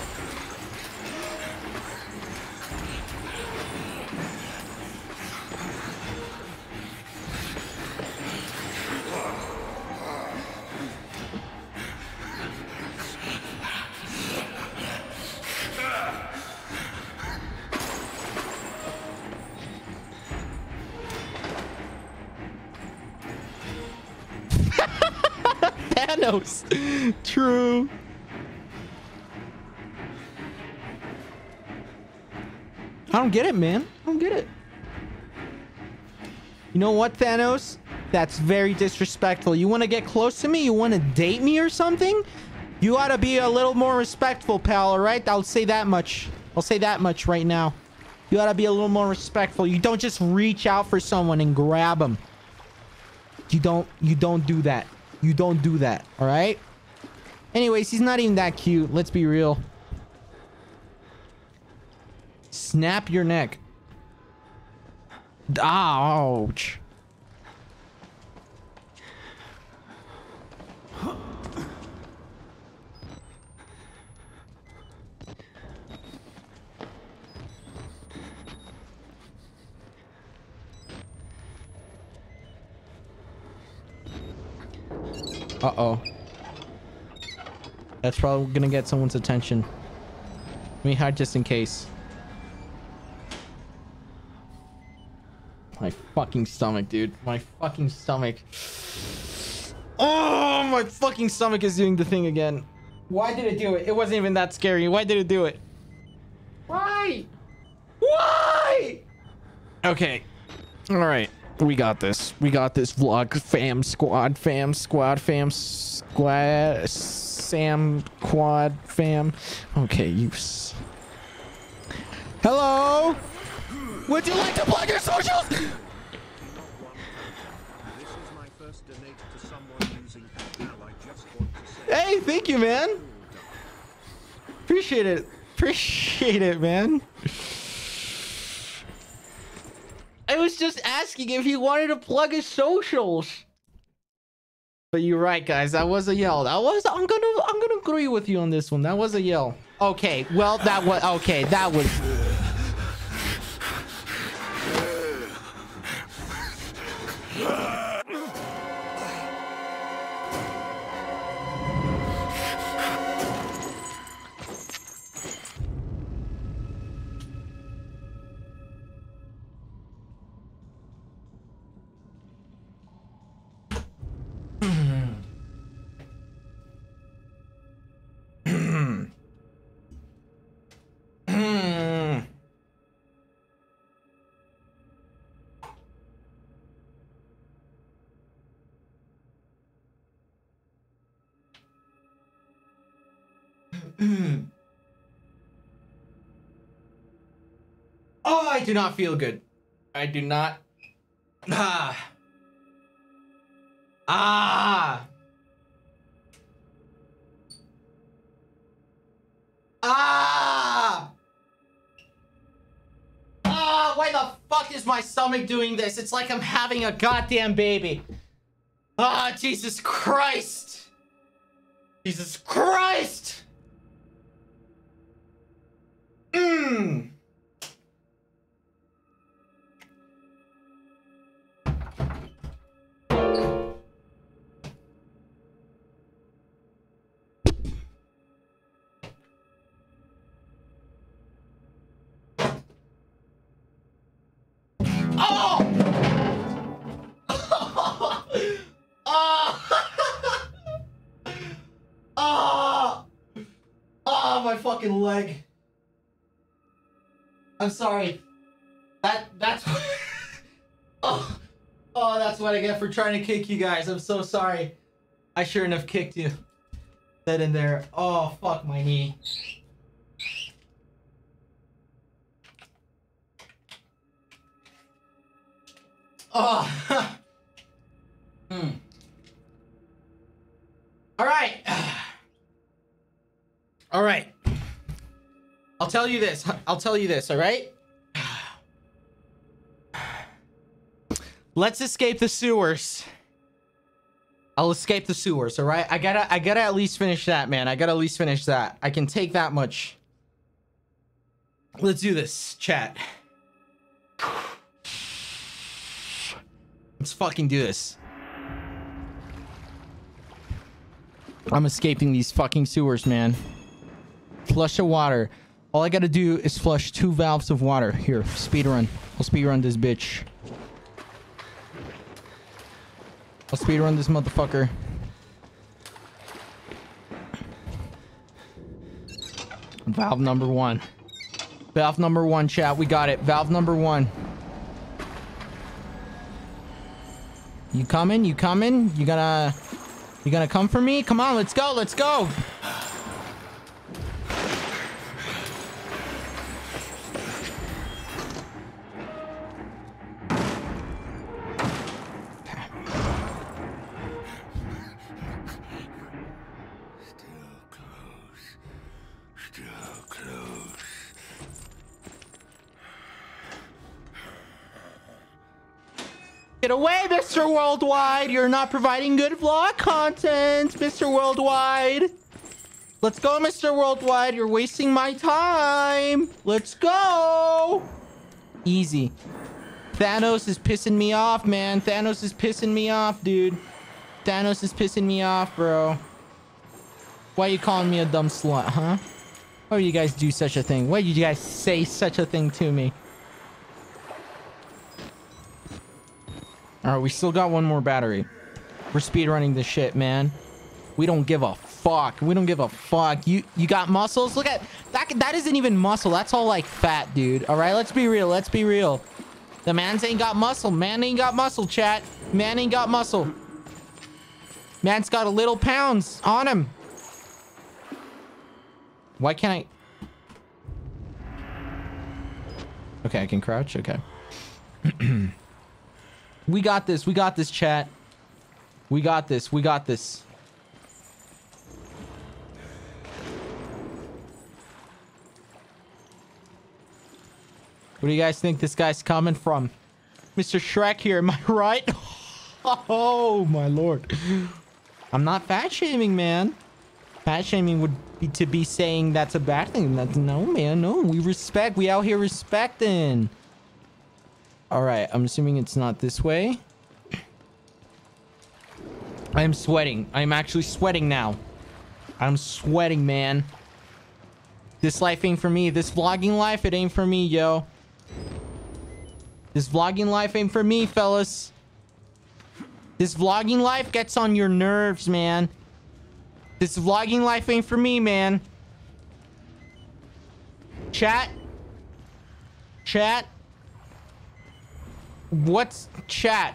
Thanos. True. I don't get it, man. I don't get it. You know what, Thanos? That's very disrespectful. You want to get close to me? You want to date me or something? You ought to be a little more respectful, pal, all right? I'll say that much. I'll say that much right now. You ought to be a little more respectful. You don't just reach out for someone and grab them. You don't, you don't do that. You don't do that, all right? Anyways, he's not even that cute. Let's be real. Snap your neck. Ouch. Uh-oh. That's probably gonna get someone's attention. Let me hide just in case. My fucking stomach, dude. My fucking stomach. Oh, my fucking stomach is doing the thing again. Why did it do it? It wasn't even that scary. Why did it do it? Why? Why? Okay. All right. We got this. We got this vlog, fam, squad, fam, squad, fam, squad, Sam, quad, fam. Okay, use. Hello? Would you like to plug your socials? This is my first donate to someone using PayPal. I just want to say. Hey, thank you, man. Appreciate it. Appreciate it, man. I was just asking if he wanted to plug his socials. But you're right, guys. That was a yell. That was. I'm gonna. I'm gonna agree with you on this one. That was a yell. Okay. Well, that was. Okay. That was. Oh, I do not feel good. I do not. Ah. Ah. Ah. Ah. Why the fuck is my stomach doing this? It's like I'm having a goddamn baby. Ah, Jesus Christ. Jesus Christ. Mmm. My fucking leg. I'm sorry. That that's oh oh that's what I get for trying to kick you guys. I'm so sorry. I shouldn't have kicked you. That in there. Oh fuck my knee. Oh. hmm. All right. All right. I'll tell you this. I'll tell you this, all right? Let's escape the sewers. I'll escape the sewers, all right? I gotta I gotta at least finish that, man. I gotta at least finish that. I can take that much. Let's do this, chat. Let's fucking do this. I'm escaping these fucking sewers, man. Flush of water. All I gotta do is flush two valves of water. Here, speed run. I'll speed run this bitch. I'll speed run this motherfucker. Valve number one. Valve number one, chat. We got it. Valve number one. You coming? You coming? You gonna... You gonna come for me? Come on, let's go. Let's go. Get away, Mister Worldwide! You're not providing good vlog content, Mister Worldwide! Let's go, Mister Worldwide! You're wasting my time! Let's go! Easy. Thanos is pissing me off, man. Thanos is pissing me off, dude. Thanos is pissing me off, bro. Why are you calling me a dumb slut, huh? Why would you guys do such a thing? Why did you guys say such a thing to me? Alright, we still got one more battery. We're speedrunning this shit, man. We don't give a fuck. We don't give a fuck. You you got muscles? Look at that. That isn't even muscle. That's all like fat, dude. Alright, let's be real. Let's be real. The man's ain't got muscle. Man ain't got muscle, chat. Man ain't got muscle. Man's got a little pounds on him. Why can't I? Okay, I can crouch. Okay. We got this. We got this, chat. We got this. We got this. What do you guys think this guy's coming from? Mister Shrek here, am I right? Oh, my lord. I'm not fat shaming, man. Fat shaming would be to be saying that's a bad thing. That's, no, man. No, we respect. We out here respecting. All right, I'm assuming it's not this way. I'm sweating. I'm actually sweating now. I'm sweating, man. This life ain't for me. This vlogging life, it ain't for me, yo. This vlogging life ain't for me, fellas. This vlogging life gets on your nerves, man. This vlogging life ain't for me, man. Chat. Chat. What's chat?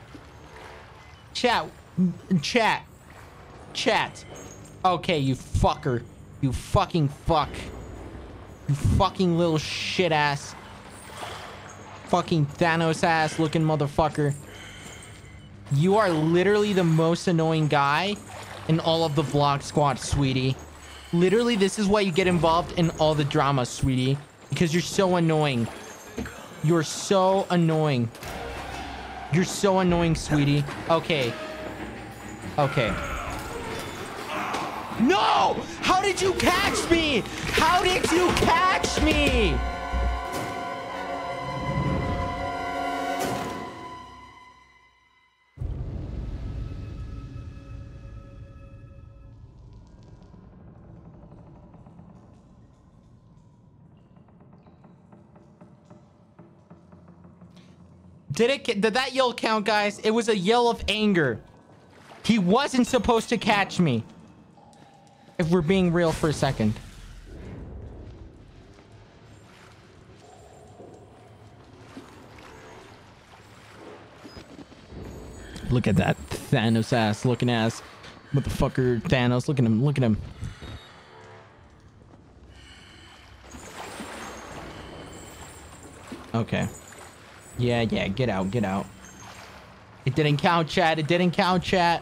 Chat. Chat. Chat. Okay, you fucker. You You fucking fuck. You fucking little shit ass. Fucking Thanos ass looking motherfucker. You are literally the most annoying guy in all of the vlog squad, sweetie. Literally, this is why you get involved in all the drama, sweetie. Because you're so annoying. You're so annoying. You're so annoying, sweetie. Okay. Okay. No! How did you catch me? How did you catch me? Did it? Did that yell count, guys? It was a yell of anger. He wasn't supposed to catch me. If we're being real for a second. Look at that Thanos ass looking ass. Motherfucker Thanos. Look at him. Look at him. Okay. Yeah, yeah, get out, get out. It didn't count, chat. It didn't count, chat.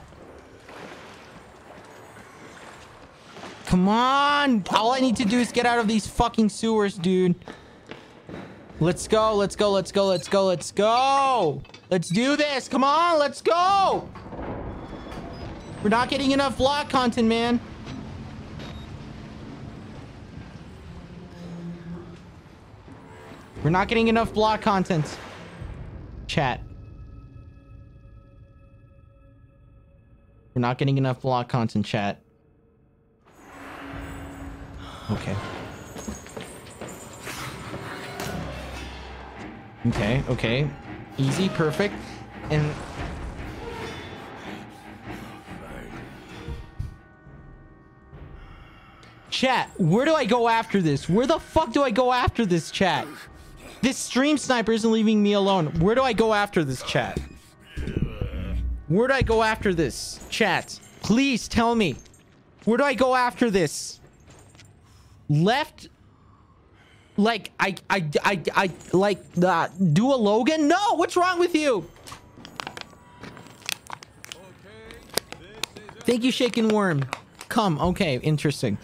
Come on. All I need to do is get out of these fucking sewers, dude. Let's go, let's go, let's go, let's go, let's go. Let's do this. Come on, let's go. We're not getting enough vlog content, man. We're not getting enough vlog content. Chat. We're not getting enough vlog content, chat. Okay. Okay, okay. Easy, perfect. And chat, where do I go after this? Where the fuck do I go after this, chat? This stream sniper isn't leaving me alone. Where do I go after this, chat? Where do I go after this, chat? Please tell me. Where do I go after this? Left? Like, I, I, I, I, like, uh, do a Logan? No, what's wrong with you? Thank you, Shaken Worm. Come, okay, interesting.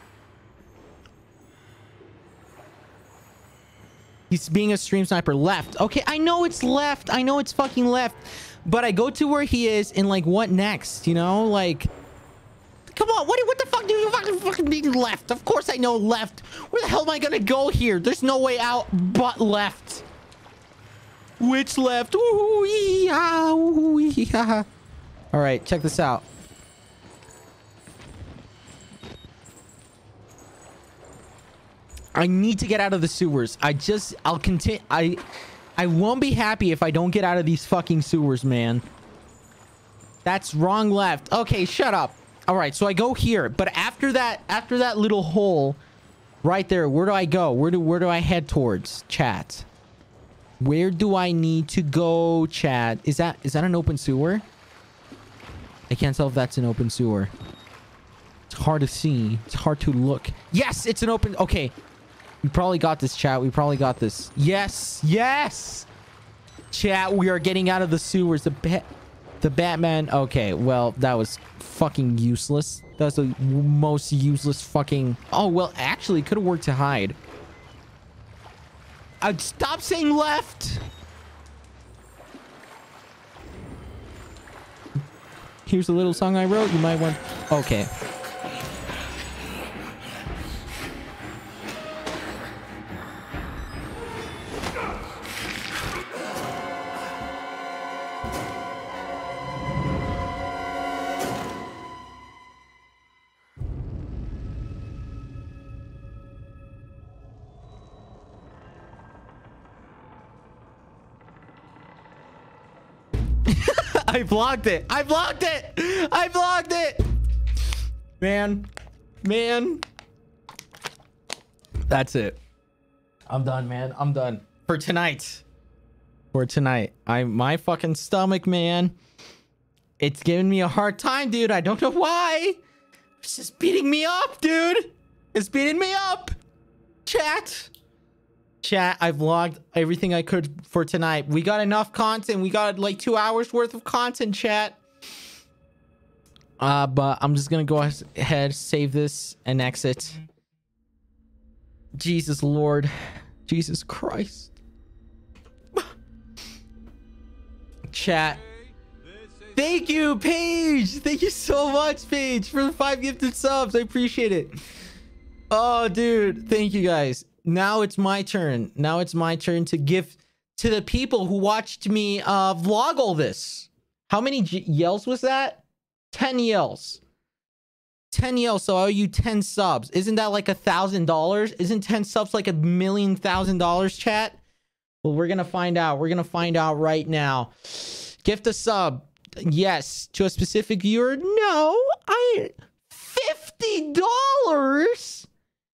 He's being a stream sniper. Left. Okay, I know it's left. I know it's fucking left. But I go to where he is and, like, what next? You know, like... Come on, what, what the fuck do you fucking, fucking mean left? Of course I know left. Where the hell am I gonna go here? There's no way out but left. Which left? Ooh, yeah, ooh, yeah. All right, check this out. I need to get out of the sewers. I just, I'll continue. I, I won't be happy if I don't get out of these fucking sewers, man. That's wrong left. Okay, shut up. All right, so I go here, but after that, after that little hole right there, where do I go? Where do, where do I head towards? Chat. Where do I need to go, chat? Is that, is that an open sewer? I can't tell if that's an open sewer. It's hard to see. It's hard to look. Yes, it's an open... Okay. We probably got this, chat. We probably got this. Yes. Yes. Chat, we are getting out of the sewers. The bat... The Batman... Okay, well, that was fucking useless. That's the most useless fucking... Oh, well, actually, it could have worked to hide. I'd stop saying left. Here's a little song I wrote. You might want... Okay. I blocked it. I blocked it. I blocked it. Man. Man. That's it. I'm done, man. I'm done. For tonight. For tonight. I my fucking stomach, man. It's giving me a hard time, dude. I don't know why. It's just beating me up, dude. It's beating me up. Chat. Chat, I vlogged everything I could for tonight. We got enough content. We got like two hours worth of content, chat. Uh, but I'm just gonna go ahead, save this, and exit. Jesus Lord. Jesus Christ. Chat. Thank you, Paige. Thank you so much, Paige, for the five gifted subs. I appreciate it. Oh, dude. Thank you, guys. Now it's my turn. Now it's my turn to give to the people who watched me uh, vlog all this. How many G yells was that? ten yells. ten yells. So I owe you ten subs. Isn't that like a thousand dollars? Isn't ten subs like a million thousand dollars, chat? Well, we're going to find out. We're going to find out right now. Gift a sub. Yes. To a specific viewer. No. I... fifty dollars?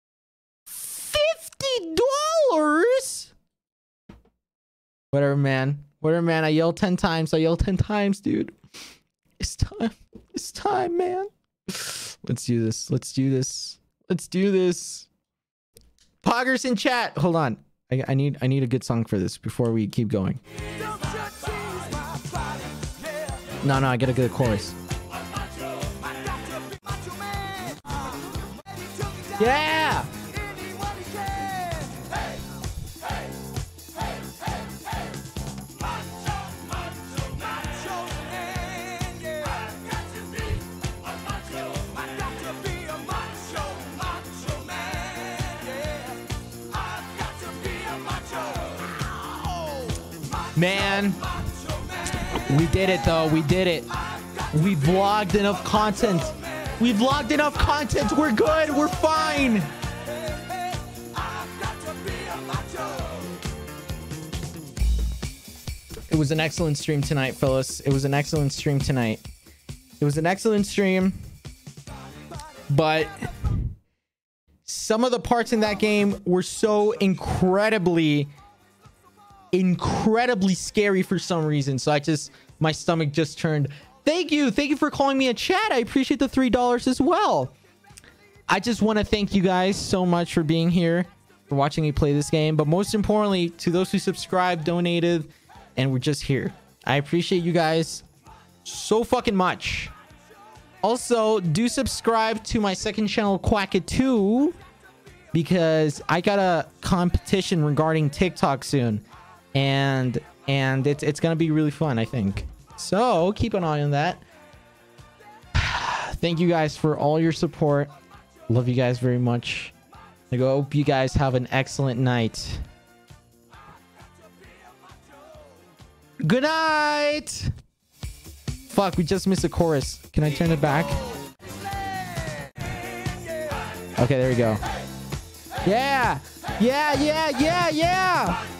fifty dollars? Whatever, man. Whatever, man. I yelled ten times. I yelled ten times, dude. It's time. It's time, man. Let's do this. Let's do this. Let's do this. Poggers in chat. Hold on. I, I need I need a good song for this before we keep going. No, no, I gotta get a chorus. Yeah! Man, we did it though. We did it. We vlogged enough content. We vlogged enough content. We're good. We're fine. It was an excellent stream tonight, fellas. It was an excellent stream tonight. It was an excellent stream. But some of the parts in that game were so incredibly... incredibly scary for some reason, so I just my stomach just turned. Thank you thank you for calling me a chat. I appreciate the three dollars as well. I just want to thank you guys so much for being here, for watching me play this game, but most importantly to those who subscribed, donated, and were just here. I appreciate you guys so fucking much. Also, do subscribe to my second channel, Quack It two, because I got a competition regarding TikTok soon. And and it's it's gonna be really fun, I think. So keep an eye on that. Thank you guys for all your support. Love you guys very much. I hope you guys have an excellent night. Good night. Fuck, we just missed a chorus. Can I turn it back? Okay, there we go. Yeah, yeah, yeah, yeah, yeah.